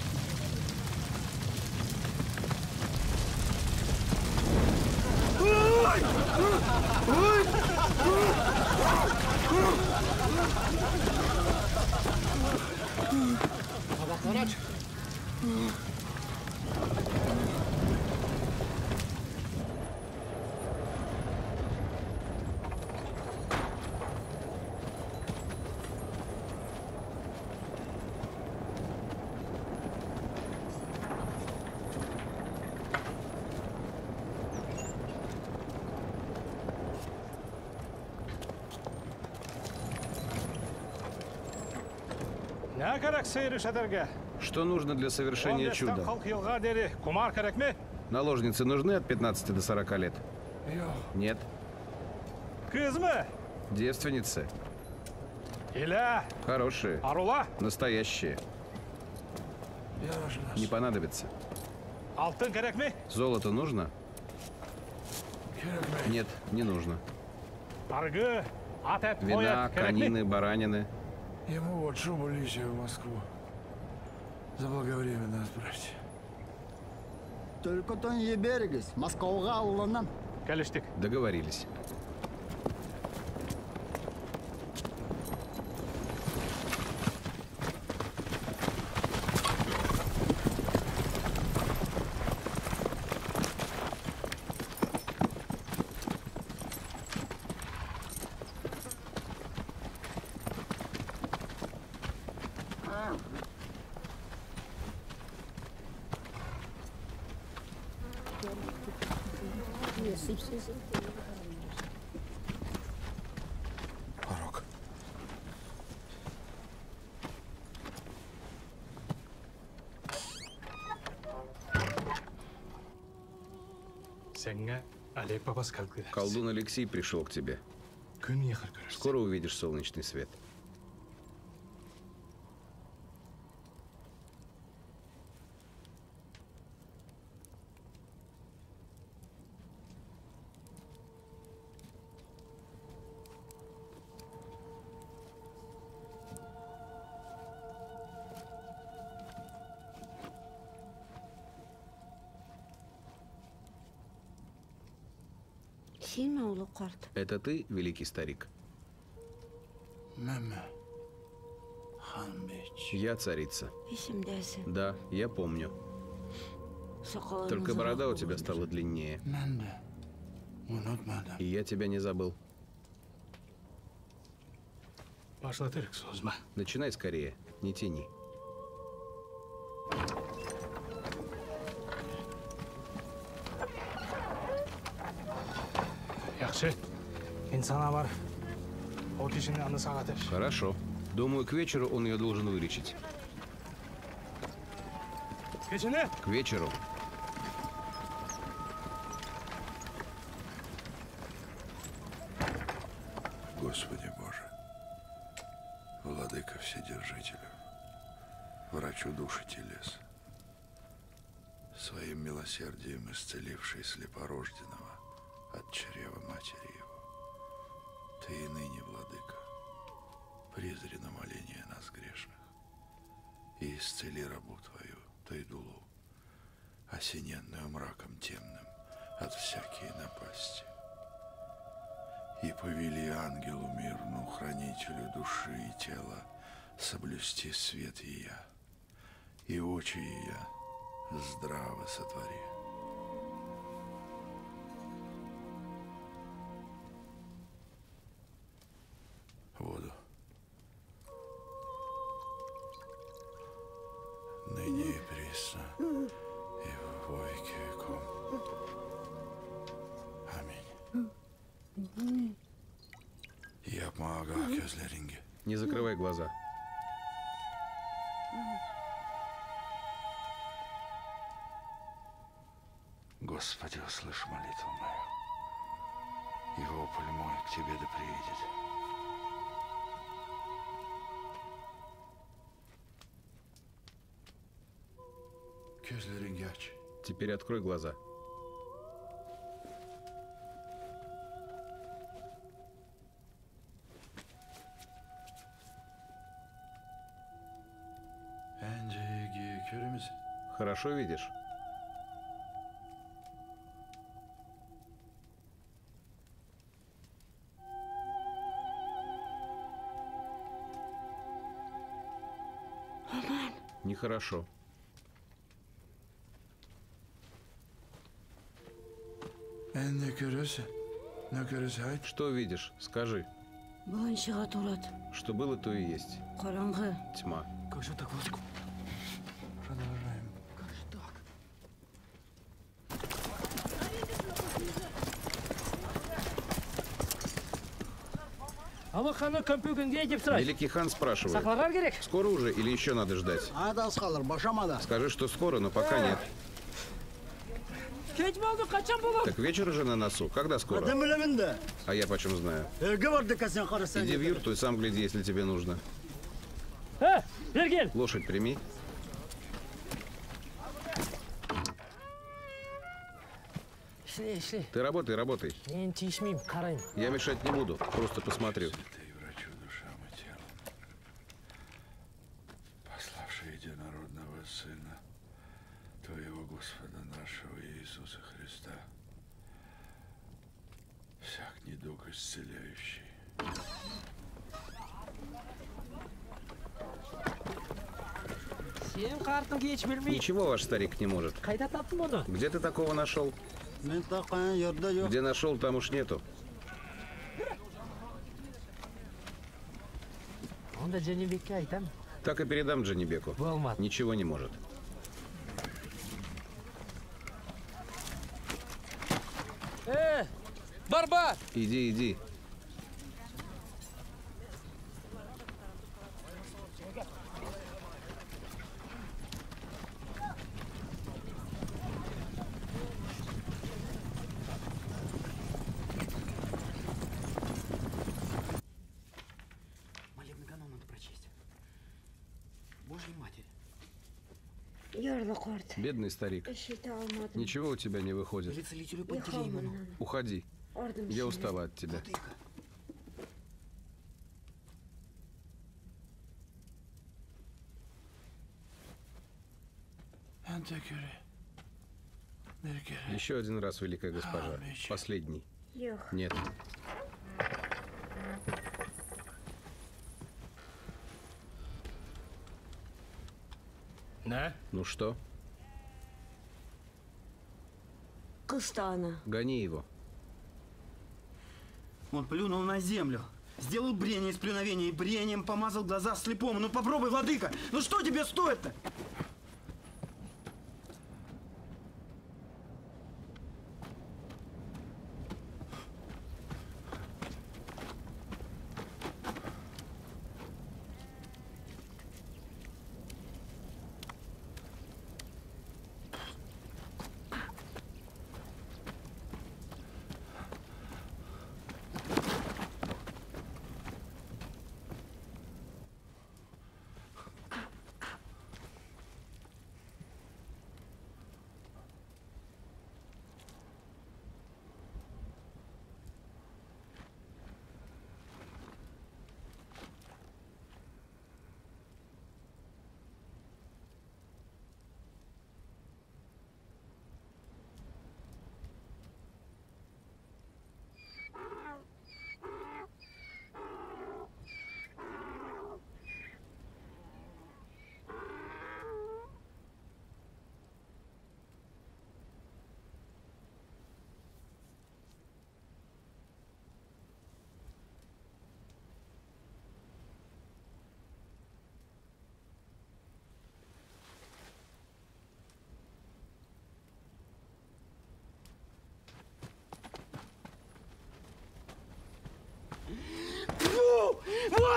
Что нужно для совершения чуда? Наложницы нужны от пятнадцати до сорока лет? Нет. Девственницы. Хорошие. Настоящие. Не понадобится. Золото нужно? Нет, не нужно. Вина, конины, баранины. Ему вот шубу личию в Москву. Заблаговременно отправьте. Только то не берегись, Москва алланан. Договорились. Порог. Колдун Алексей пришел к тебе. Скоро увидишь солнечный свет. Это ты, великий старик? Я царица. Да, я помню. Только борода у тебя стала длиннее. И я тебя не забыл. Начинай скорее, не тяни. Хорошо. Думаю, к вечеру он ее должен вылечить. К вечеру. Господи Боже, Владыка Вседержителю, врачу души телес, своим милосердием исцеливший слепорожденного от чрева матери его, Ты и ныне, Владыка, презри на моление нас грешных и исцели рабу Твою, Тайдулу, осененную мраком темным от всякие напасти. И повели ангелу мирну, хранителю души и тела, соблюсти свет ея, и очи ея здраво сотвори. Воду. Ныне и присно, и в веки веком. Аминь. Я помогал Кёзлеринге. Не закрывай глаза. Господи, услышь молитву мою, и вопль мой к Тебе да приедет. Кёзлерингяч. Теперь открой глаза. Хорошо видишь? Нехорошо. Что видишь? Скажи. Что было, то и есть. Тьма. Как же так, Владыка? Продолжаем. Как же так? Великий хан спрашивает. Скоро уже или еще надо ждать? Скажи, что скоро, но пока нет. Так вечер уже на носу. Когда скоро? А я почем знаю? Иди в юрту и сам гляди, если тебе нужно. Лошадь прими. Ты работай, работай. Я мешать не буду, просто посмотрю. Святый врачу душам и телом, пославший единородного Сына Твоего Господа нашего Иисуса Христа, всяк недуг исцеляющий. Ничего ваш старик не может. Где ты такого нашел? Где нашел, там уж нету. Так и передам Джанибеку. Ничего не может. Барба! Иди, иди. Бедный старик. Ничего у тебя не выходит. Уходи. Я устала от тебя. Еще один раз, великая госпожа. Последний. Нет. Да? Ну что? Кустана. Гони его. Он плюнул на землю. Сделал брение из плюновения и брением помазал глаза слепому. Ну попробуй, владыка! Ну что тебе стоит-то?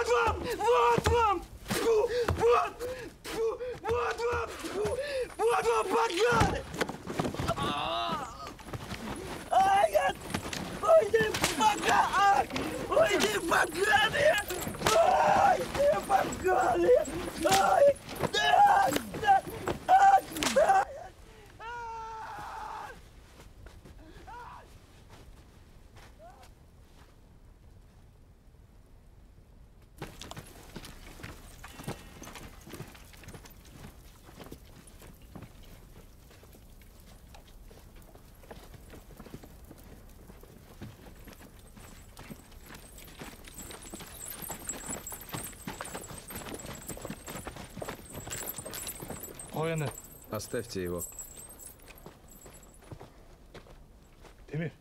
Вот вам! Вот вам! Фу, вот! Фу, вот вам! Фу, вот вам, поганы! Ай, я... Ой, ты поганы! Ой, ты поганы! Ой, ты поганы! Ай, да, да, ай, да. Оставьте его. Темир.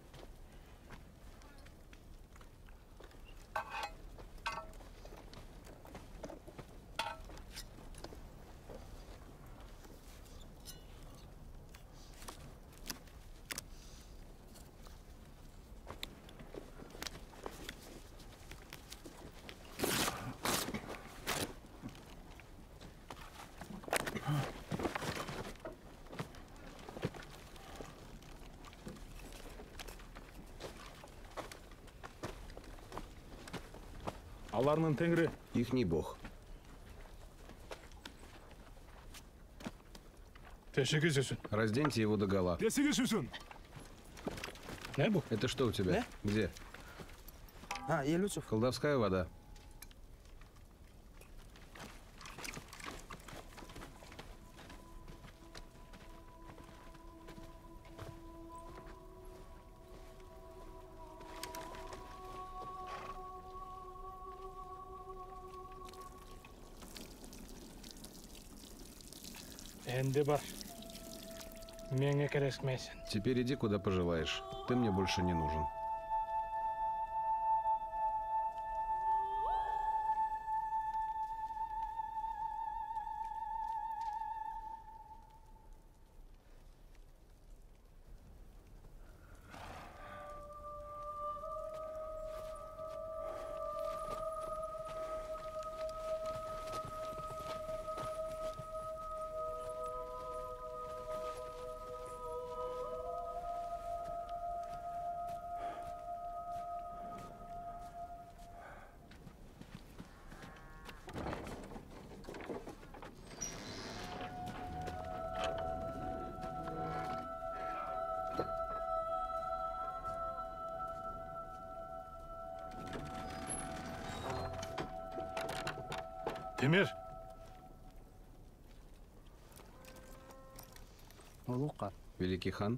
Аларның теңрі. Ихний бог. Разденьте его догола. Это что у тебя? Где? А, Елюцев. Колдовская вода. Теперь иди куда пожелаешь. Ты мне больше не нужен. Темир. Великий хан.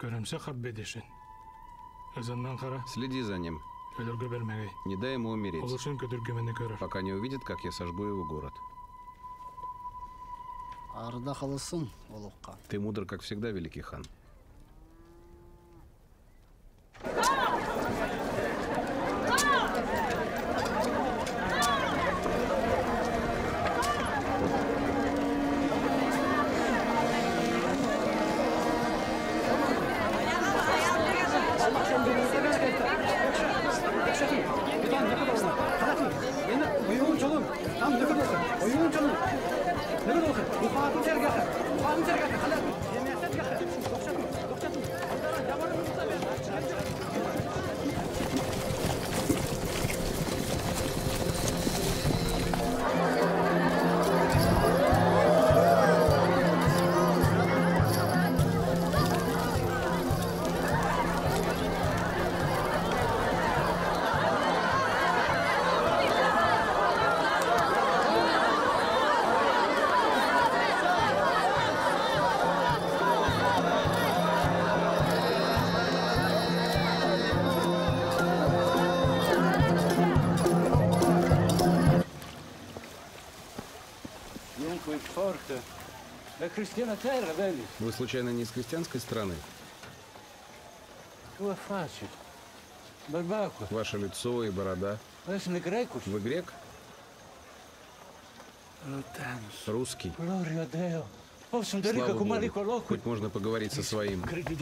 Следи за ним. Не дай ему умереть, пока не увидит, как я сожгу его город. Ты мудр, как всегда, великий хан. Вы случайно не из крестьянской страны? Ваше лицо и борода. Вы грек? Русский? Слава Богу, хоть можно поговорить со своим.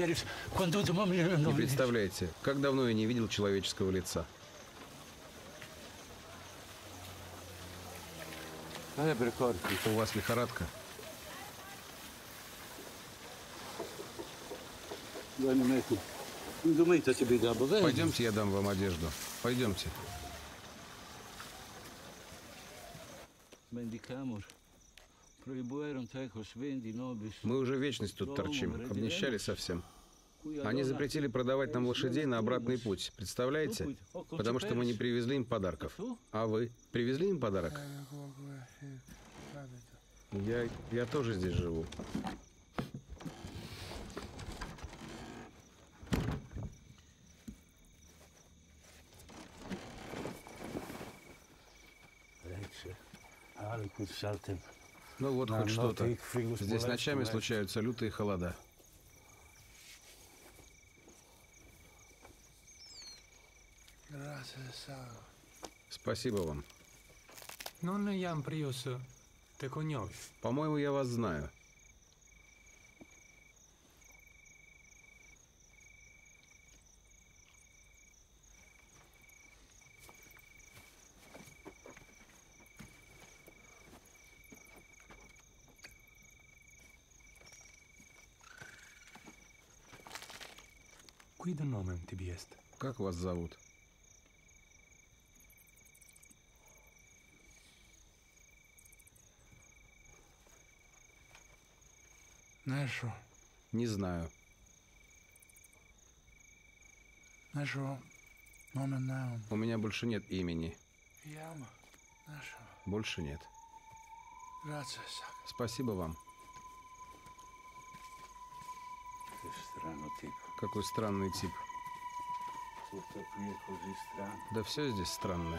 Не представляете, как давно я не видел человеческого лица. У вас лихорадка. Пойдемте, я дам вам одежду. Пойдемте. Мы уже вечность тут торчим. Обнищали совсем. Они запретили продавать нам лошадей на обратный путь. Представляете? Потому что мы не привезли им подарков. А вы? Привезли им подарок? Я, я тоже здесь живу. Ну вот хоть что-то. Здесь ночами случаются лютые холода. Спасибо вам. По-моему, я вас знаю. Как вас зовут? Не знаю. У меня больше нет имени. Больше нет. Спасибо вам. Какой странный тип. Да все здесь странное.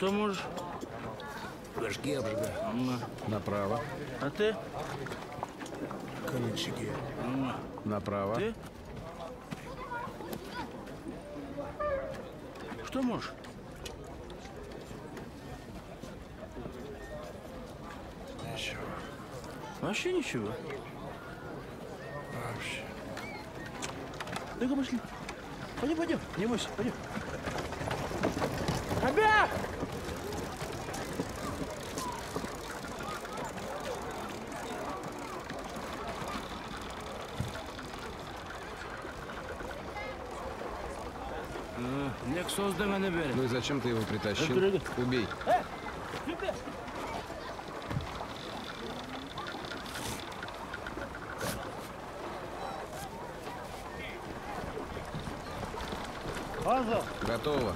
Что можешь? Горшки обжигаю. Направо. А ты? Каменщики. Направо. Ты? Что можешь? Ничего. Вообще ничего? Вообще. Ну-ка, пошли. Пойдем, пойдем. Не бойся, пойдем. Ребят! Ну и зачем ты его притащил? Убей. Готово.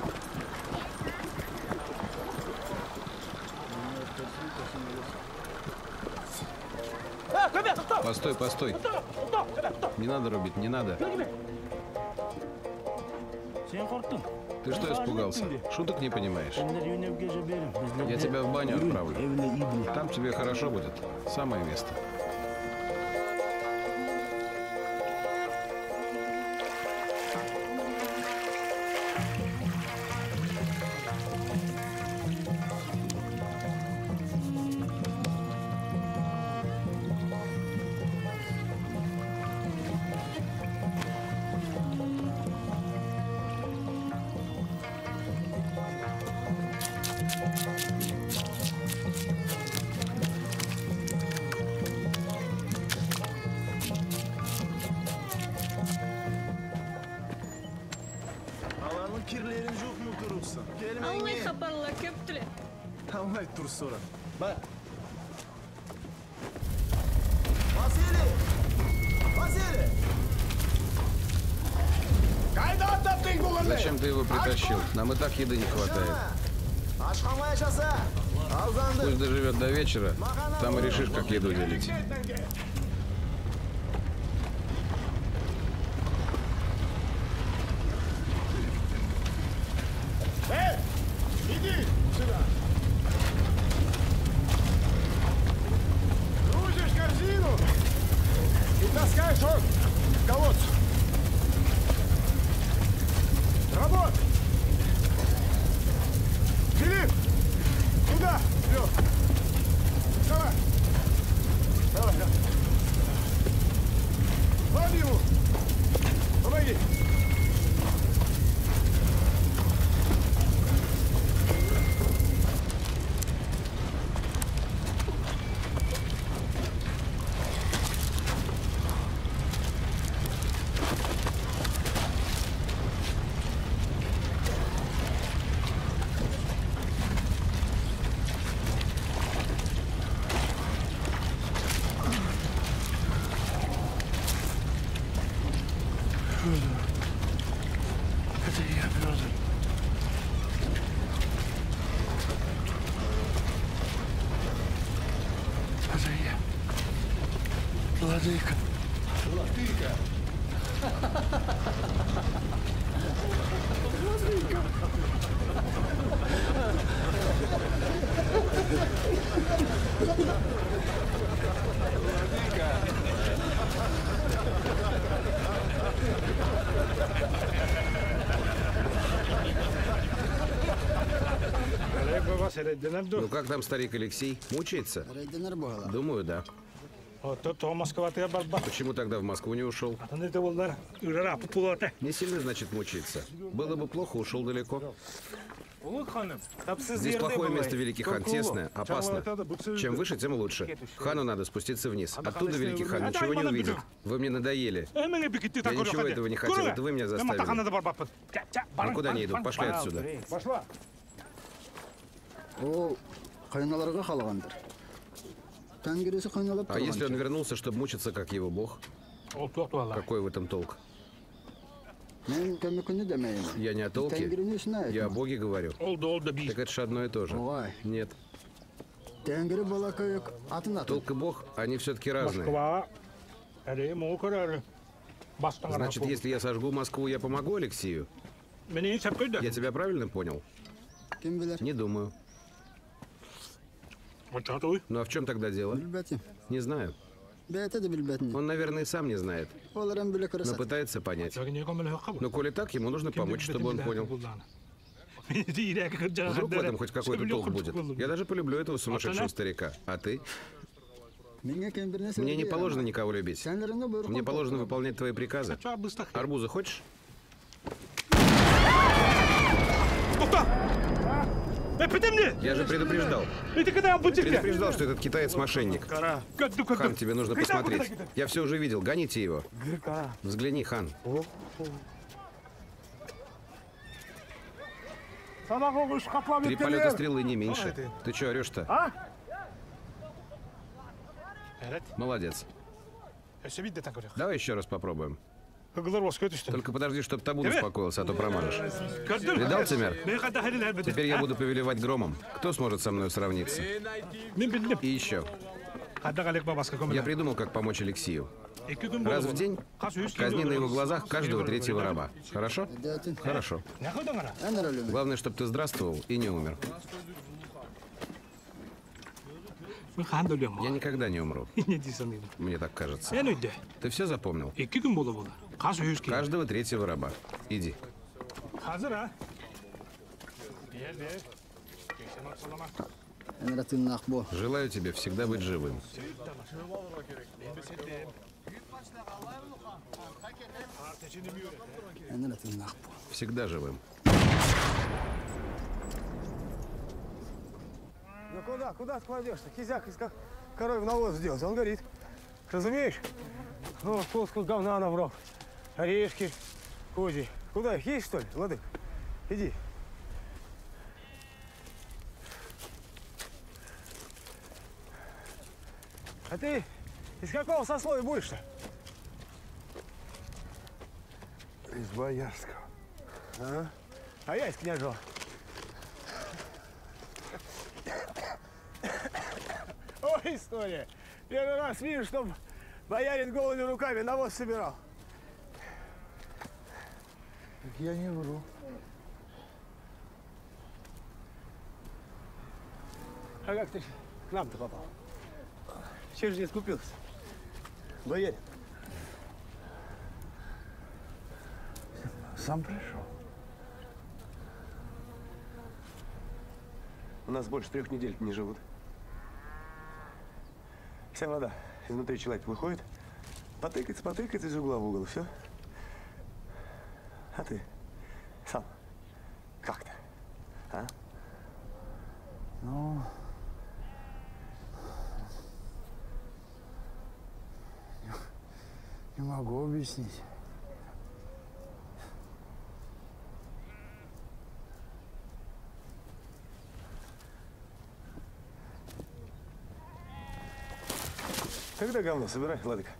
Постой, постой. Не надо рубить, не надо. Ты что испугался? Шуток не понимаешь? Я тебя в баню отправлю. Там тебе хорошо будет. Самое место. Kirlerin çok mu durursun? Аллай хабарла көптіле. Алмай тұр сұра. Ба. Василий! Василий! Қайда аттаптың бұғынды? Зачем ты его притащил? Нам и так еды не хватает. Ашқамай жаса. Алданды. Пусть доживет до вечера, там и решишь, как еду делить. Иди сюда. Грузишь корзину и таскаешь он к колодцу. Работай. Филипп, туда, вперед. Давай. Давай, давай. Лови ему. Помоги. Это я, Петр. Это я. Владыка. Владыка. Владыка. Ну как там старик Алексей? Мучается? Думаю, да. Почему тогда в Москву не ушел? Не сильно, значит, мучается. Было бы плохо, ушел далеко. Здесь плохое место, великий хан, тесное, опасно. Чем выше, тем лучше. Хану надо спуститься вниз. Оттуда великий хан ничего не увидит. Вы мне надоели. Я ничего этого не хотел, это вы меня заставили. Никуда не идут, пошли отсюда. А если он вернулся, чтобы мучиться, как его бог? Какой в этом толк? Я не о толке, я о боге говорю. Так это же одно и то же. Нет. Толк и бог, они все-таки разные. Значит, если я сожгу Москву, я помогу Алексею? Я тебя правильно понял? Не думаю. Ну а в чем тогда дело? Не знаю. Он, наверное, и сам не знает. Но пытается понять. Но коли так, ему нужно помочь, чтобы он понял. Вдруг в этом хоть какой-то толк будет. Я даже полюблю этого сумасшедшего старика. А ты? Мне не положено никого любить. Мне положено выполнять твои приказы. Арбуза хочешь? Я же предупреждал. Предупреждал, что этот китаец мошенник. Хан, тебе нужно посмотреть. Я все уже видел. Гоните его. Взгляни, Хан. Три полета стрелы не меньше. Ты что орешь-то? Молодец. Давай еще раз попробуем. Только подожди, чтобы табун успокоился, а то промажешь. Видал, Тимер? Теперь я буду повелевать громом. Кто сможет со мной сравниться? И еще. Я придумал, как помочь Алексею. Раз в день казни на его глазах каждого третьего раба. Хорошо? Хорошо. Главное, чтобы ты здравствовал и не умер. Я никогда не умру. Мне так кажется. Ты все запомнил? Каждого третьего раба. Иди. Желаю тебе всегда быть живым. Всегда живым. Ну куда, куда складешь-то? Кизяк из как корой в навоз сделать, он горит. Разумеешь? Ну, куску говна набрал. Орешки, кози. Куда их есть, что ли, Владык? Иди. А ты из какого сословия будешь-то? Из боярского. А, а я из княжого. Ой, история. Первый раз вижу, чтоб боярин голыми руками навоз собирал. Так я не вру. А как ты к нам-то попал? Чем же не скупился? Боярин. Сам пришел. У нас больше трех недель не живут. Вся вода изнутри человека выходит, потыкается, потыкается из угла в угол, все. А ты сам как-то, а? Ну, не могу объяснить. Когда говно собирай, Владыка?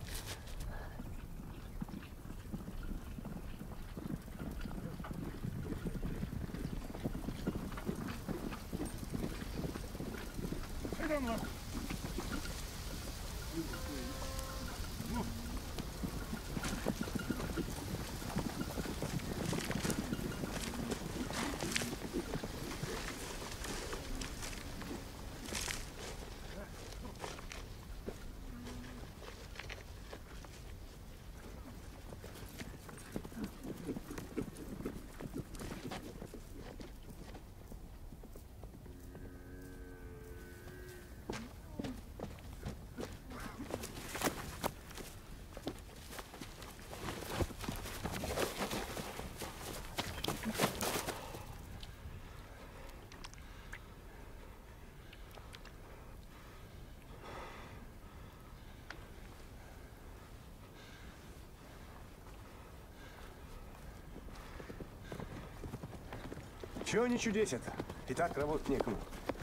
Чего не чудесит? И так работать некому.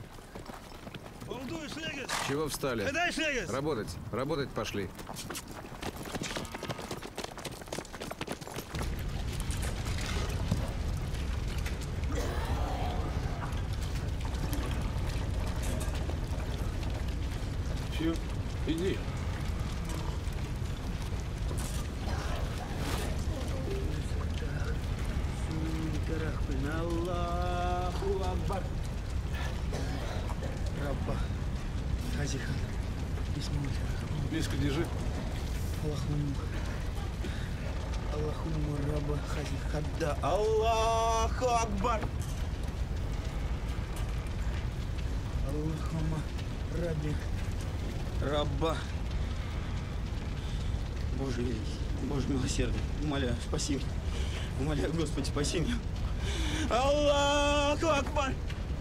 Чего встали? Работать. Работать пошли. Все, иди. Аллах. Аллаху Акбар. Рабба. Хазихан. Бисмилlah. Миску держи. Аллахумма. Аллахумма Рабба Хазихадда. Аллаху Акбар. Аллахумма Рабби. Рабба. Боже великий, Боже милосердный, умоляю, спаси меня. Умоляю, Господи, спаси меня. Аллаху Акбар!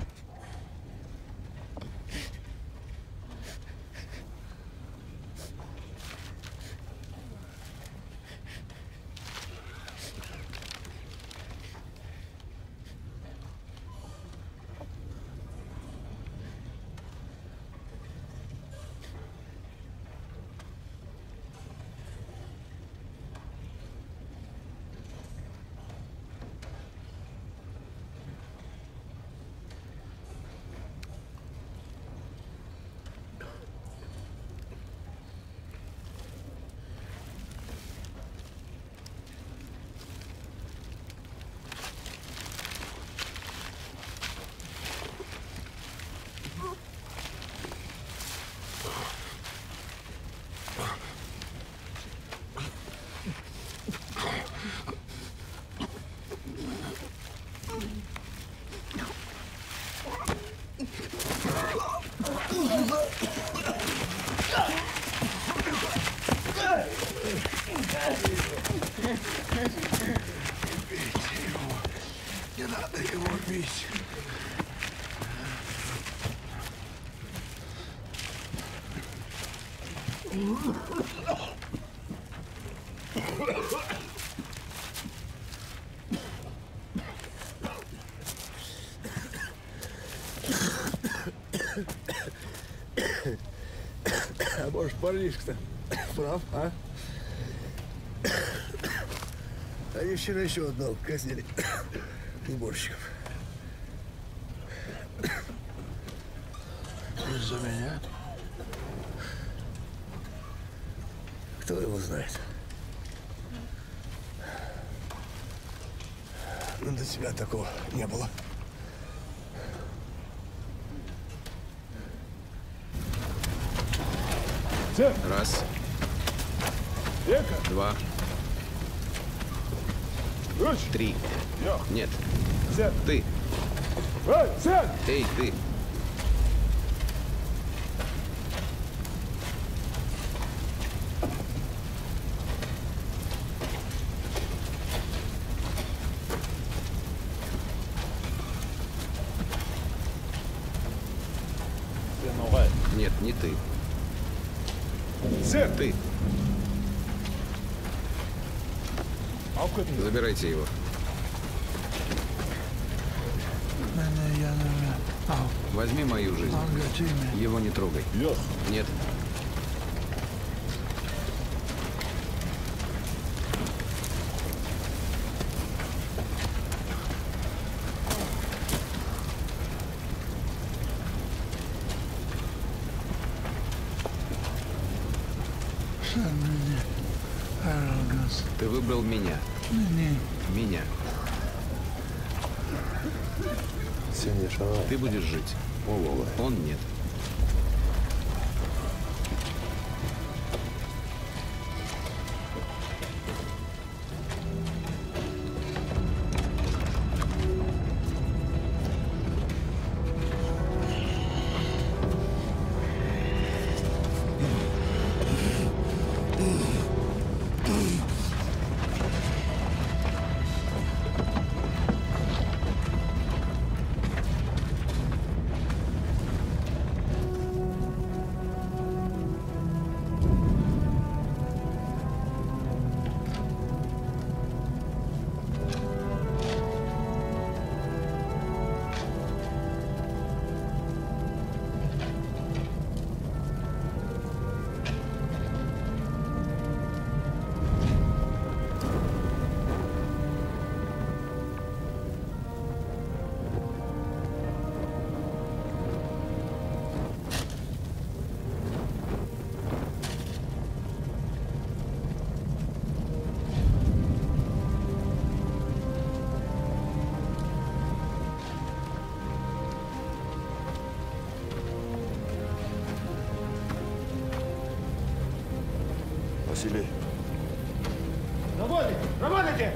Не надо его бить. А может, парнишка-то прав, а? Они вчера еще одного казнили. Уборщиков. Из-за меня? Кто его знает? Но до тебя такого не было. Раз. Два. Три. Нет. Ты. Эй, ты. Нет, не ты. Ты. Забирайте его. Возьми мою жизнь. Его не трогай. Нет. Ты выбрал меня. Меня. Ты будешь жить. Он нет. Василий. Работайте! Работайте!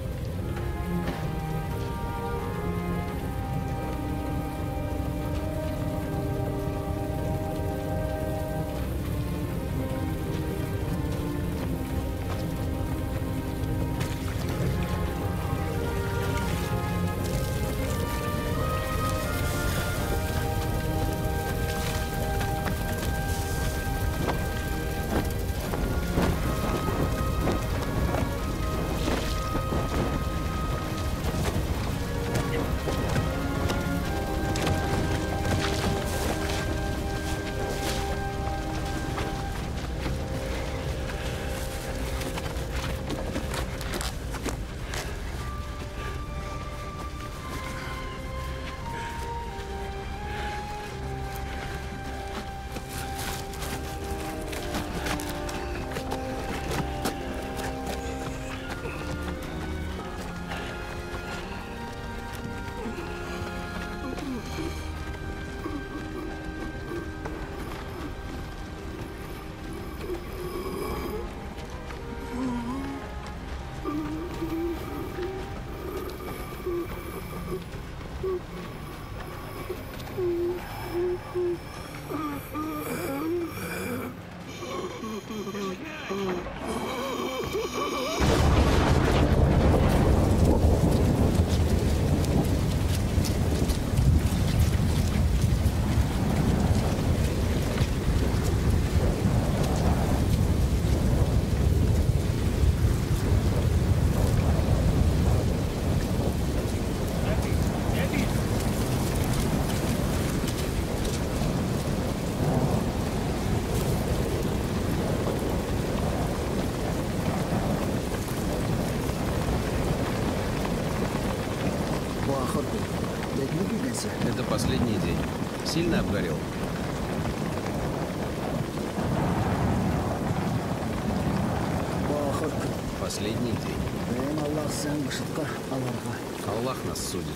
Это последний день. Сильно обгорел? Последний день. Аллах нас судит.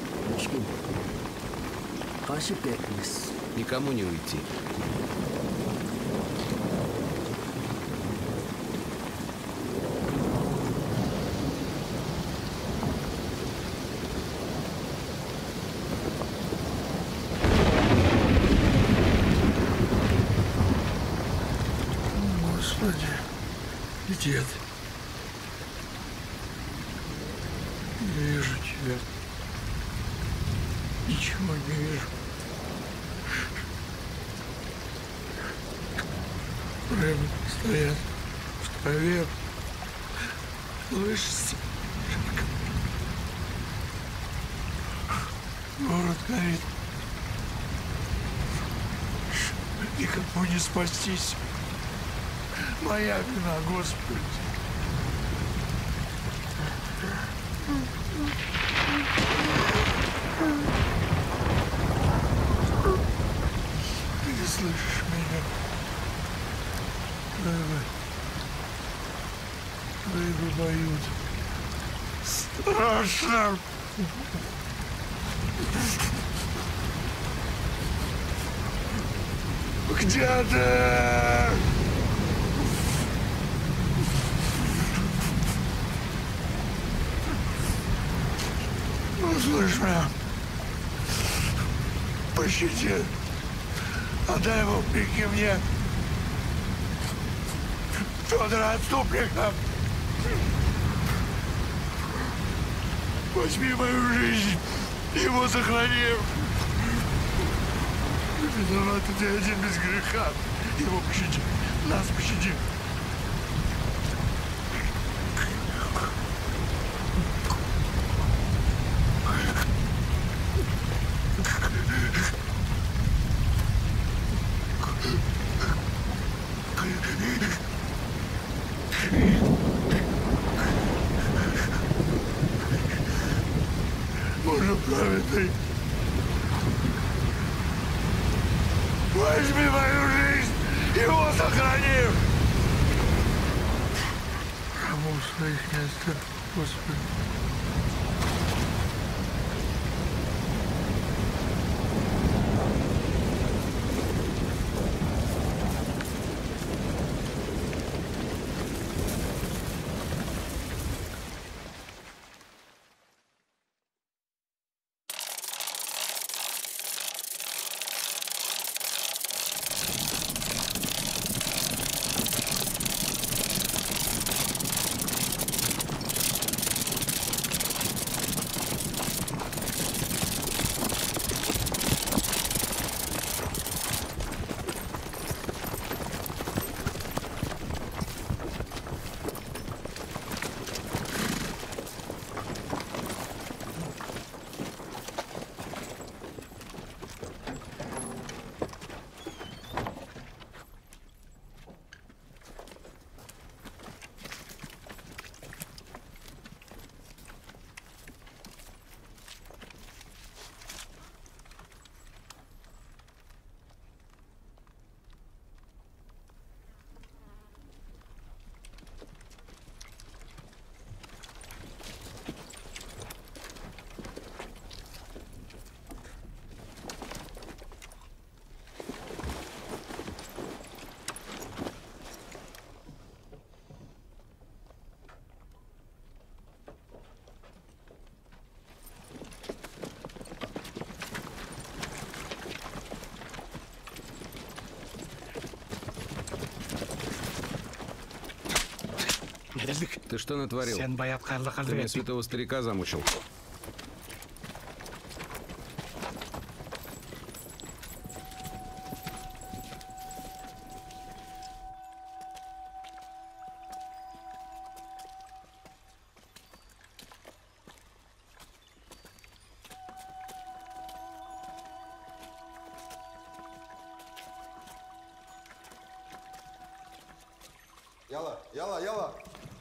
Никому не уйти. Дед, не вижу тебя. Ничего не вижу. Рыбы стоят в траве. Слышится. Город горит. Никому не спастись. Моя вина, Господи. Ты не слышишь меня? Рыбы. Рыбы поют. Страшно. Где ты? Слышь меня, пощади, отдай его в пики мне, Федора отступника, возьми мою жизнь, его сохрани. Виноват ты один без греха, его пощади, нас пощади. Боже праведный, возьми мою жизнь, его сохрани. Рабов своих не оставь, Господи. Ты что натворил? Ты мне святого старика замучил. Яла, яла, яла.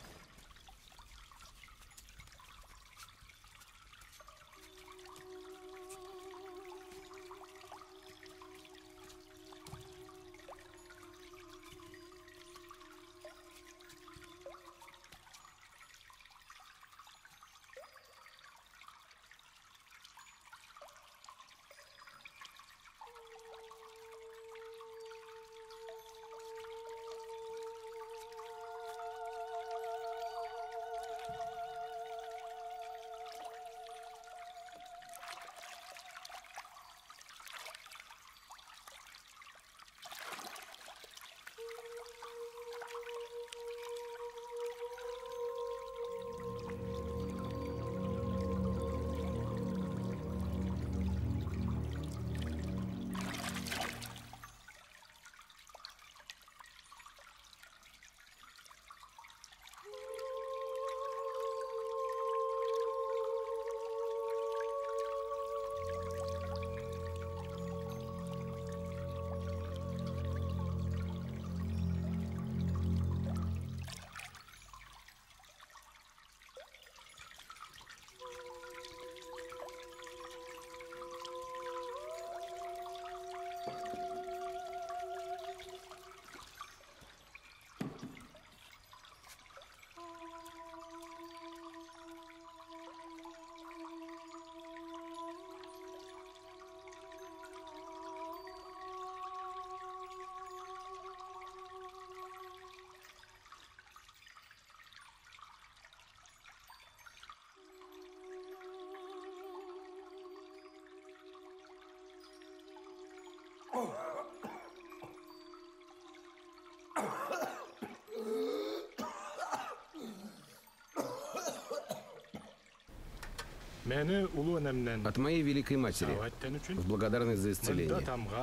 От моей великой матери, в благодарность за исцеление.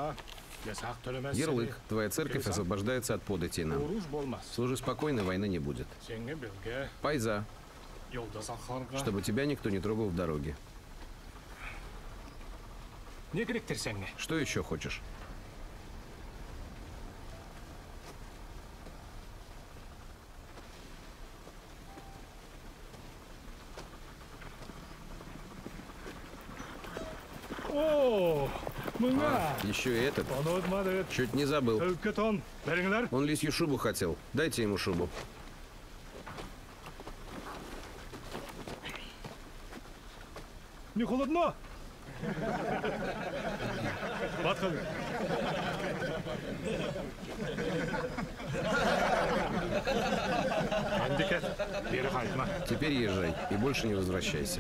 Ярлык, твоя церковь освобождается от податей нам. Служи спокойно, войны не будет. Пайза, чтобы тебя никто не трогал в дороге. Что еще хочешь? А, еще и этот. Чуть не забыл. Он лисью шубу хотел. Дайте ему шубу. Не холодно? Теперь езжай и больше не возвращайся.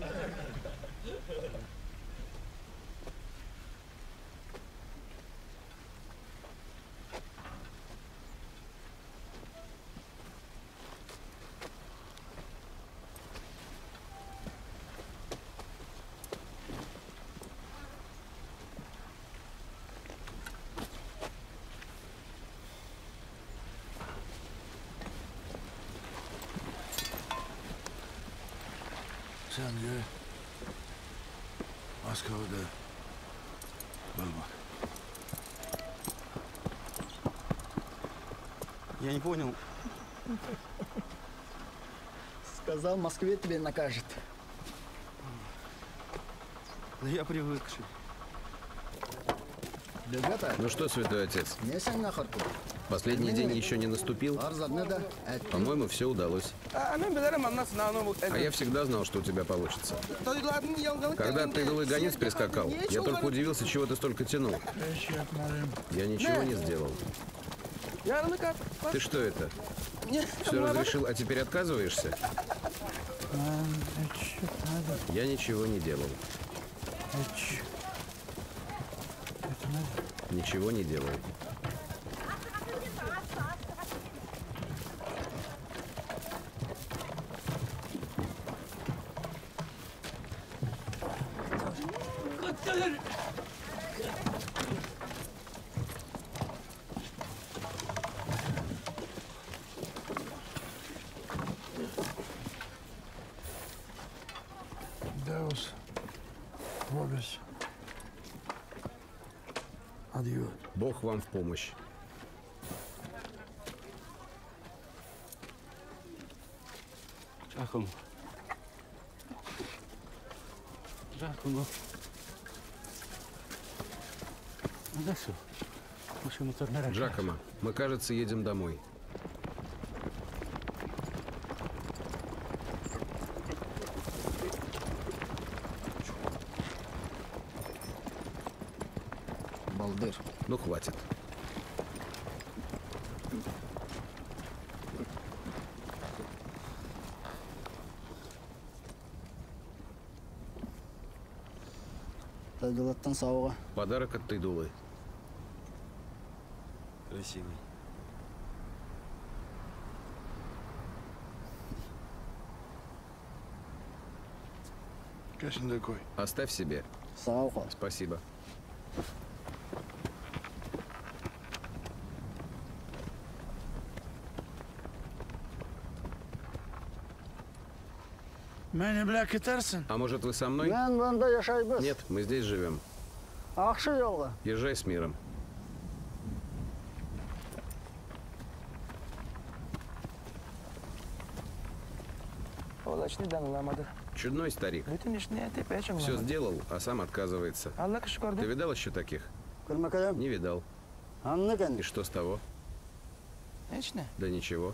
Senga Moskvada bo'lmoq. Я не понял. Сказал, в Москве тебе накажет. Да я привык. Ну что, святой отец? Последний день еще не наступил? По-моему, все удалось. А я всегда знал, что у тебя получится. Когда ты голый гонец прискакал, я только удивился, чего ты столько тянул. Я ничего не сделал. Ты что это? Все разрешил, а теперь отказываешься? Я ничего не делал. Ничего не делал. Deus, vobis. Адьё. Бог вам в помощь. Giacomo. Giacomo. Adesso possiamo tornare a casa. Джакомо, мы, кажется, едем домой. Балдыр. Ну, хватит. Тайдулаттан сауға. Подарок от Тайдулы. Красивый. Кашин такой. Оставь себе. Сауға. Спасибо. Меня бля кетерсен? А может, вы со мной? Мен банда яшайбыз. Нет, мы здесь живем. Ақшы елға. Езжай с миром. Чудной старик. Все сделал, а сам отказывается. Ты видал еще таких? Не видал. И что с того? Да ничего.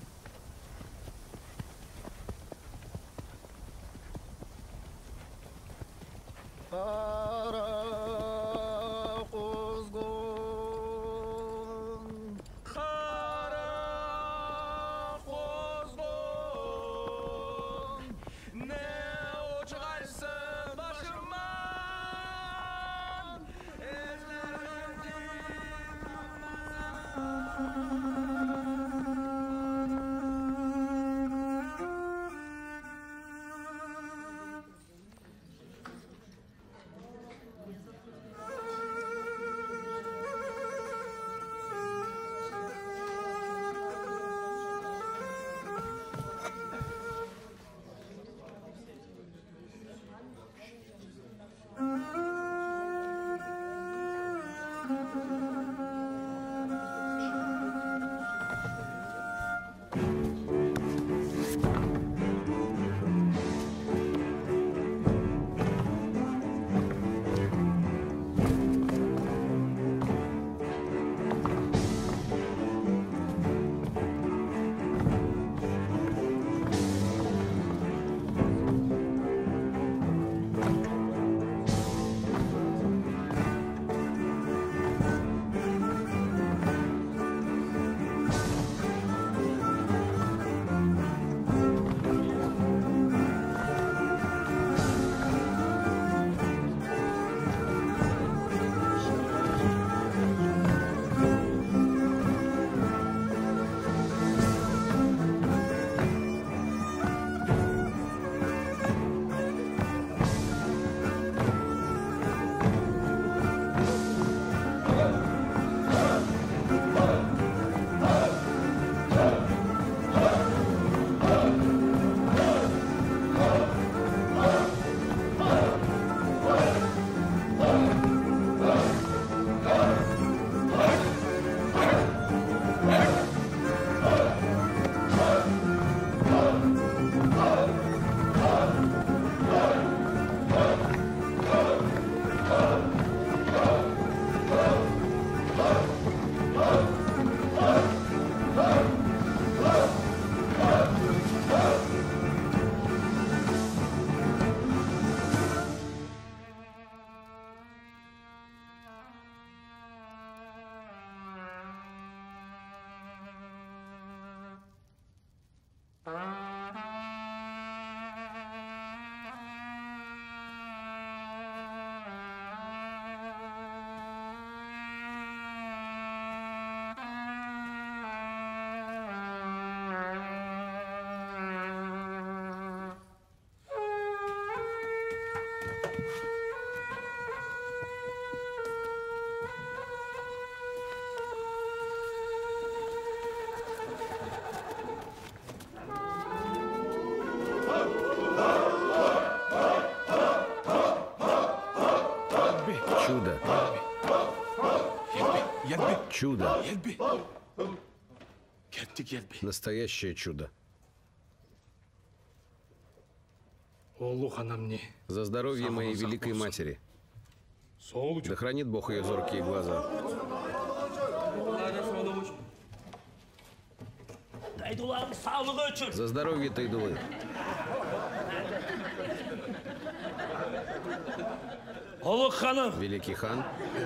Чудо. Чудо. Настоящее чудо. За здоровье моей великой матери. Да хранит Бог ее зоркие глаза. За здоровье Тайдулы. Великий хан.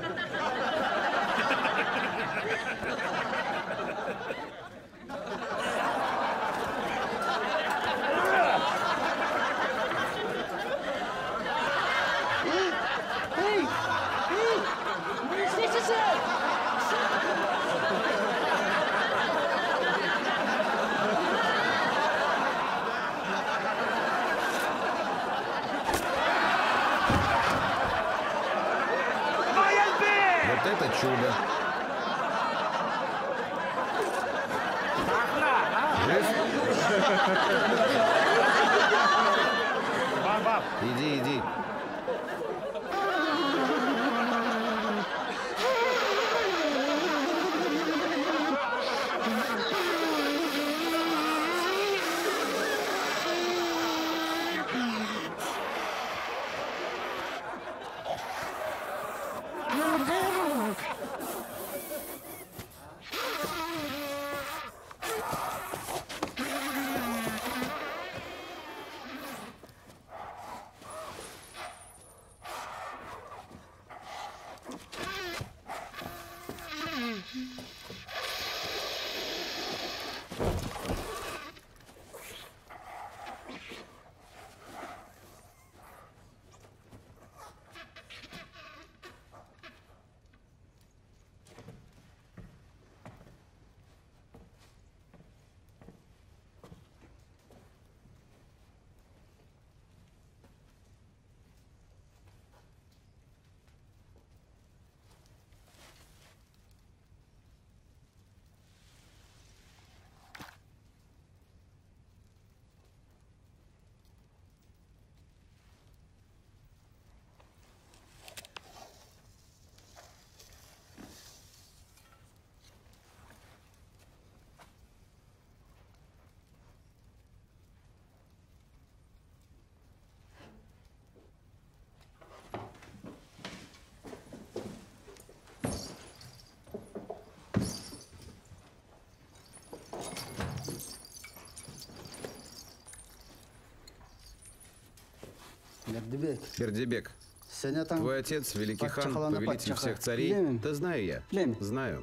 Вот это чудо. Иди, иди. Бердибек, твой отец, великий хан, повелитель всех царей, да знаю я, знаю.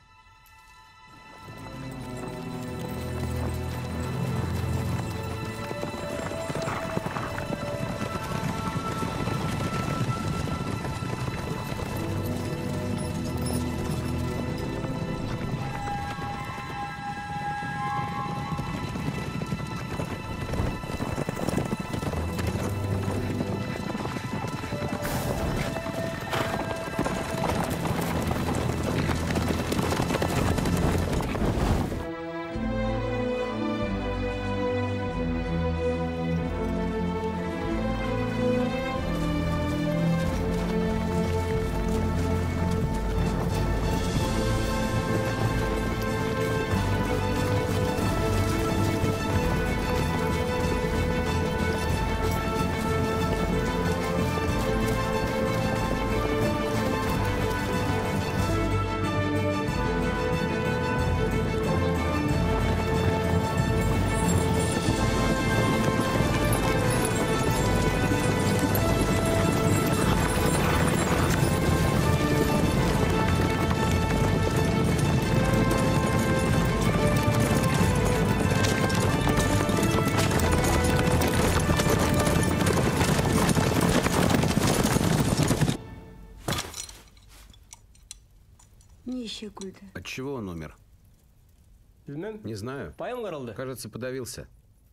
От чего он умер? Не знаю. Кажется, подавился.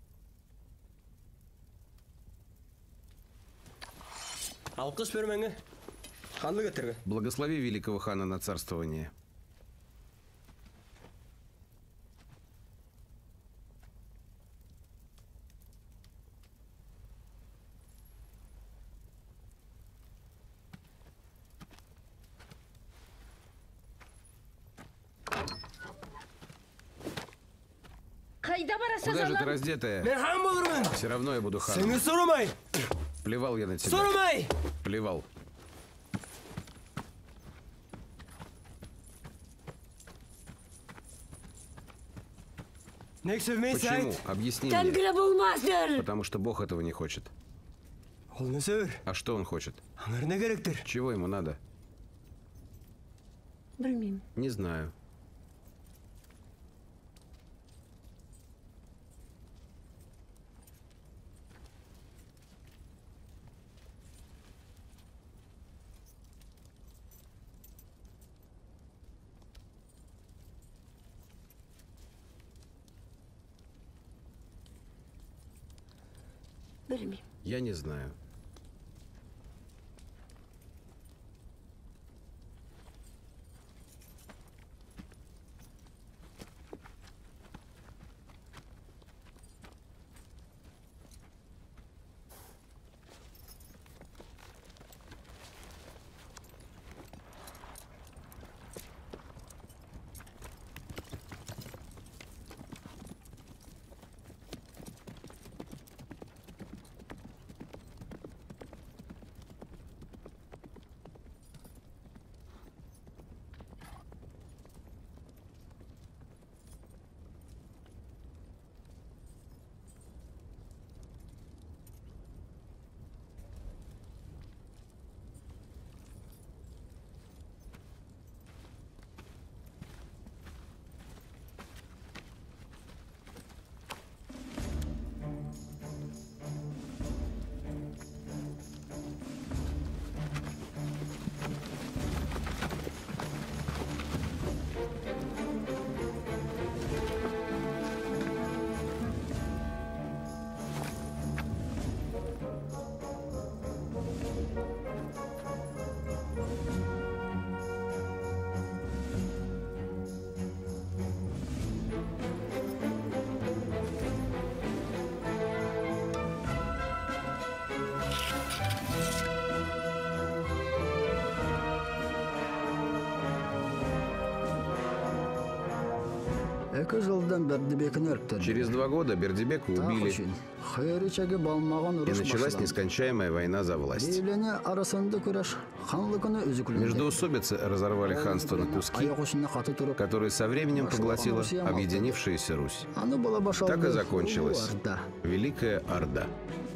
Благослови великого хана на царствование. Куда же ты раздетая? Все равно я буду ханом. Плевал я на тебя. Плевал. Почему? Объясни мне. Потому что Бог этого не хочет. А что он хочет? Чего ему надо? Не знаю. Я не знаю. Через два года Бердибека убили, и началась нескончаемая война за власть. Междоусобицы разорвали ханство на куски, которые со временем поглотила объединившаяся Русь. Так и закончилась Великая Орда.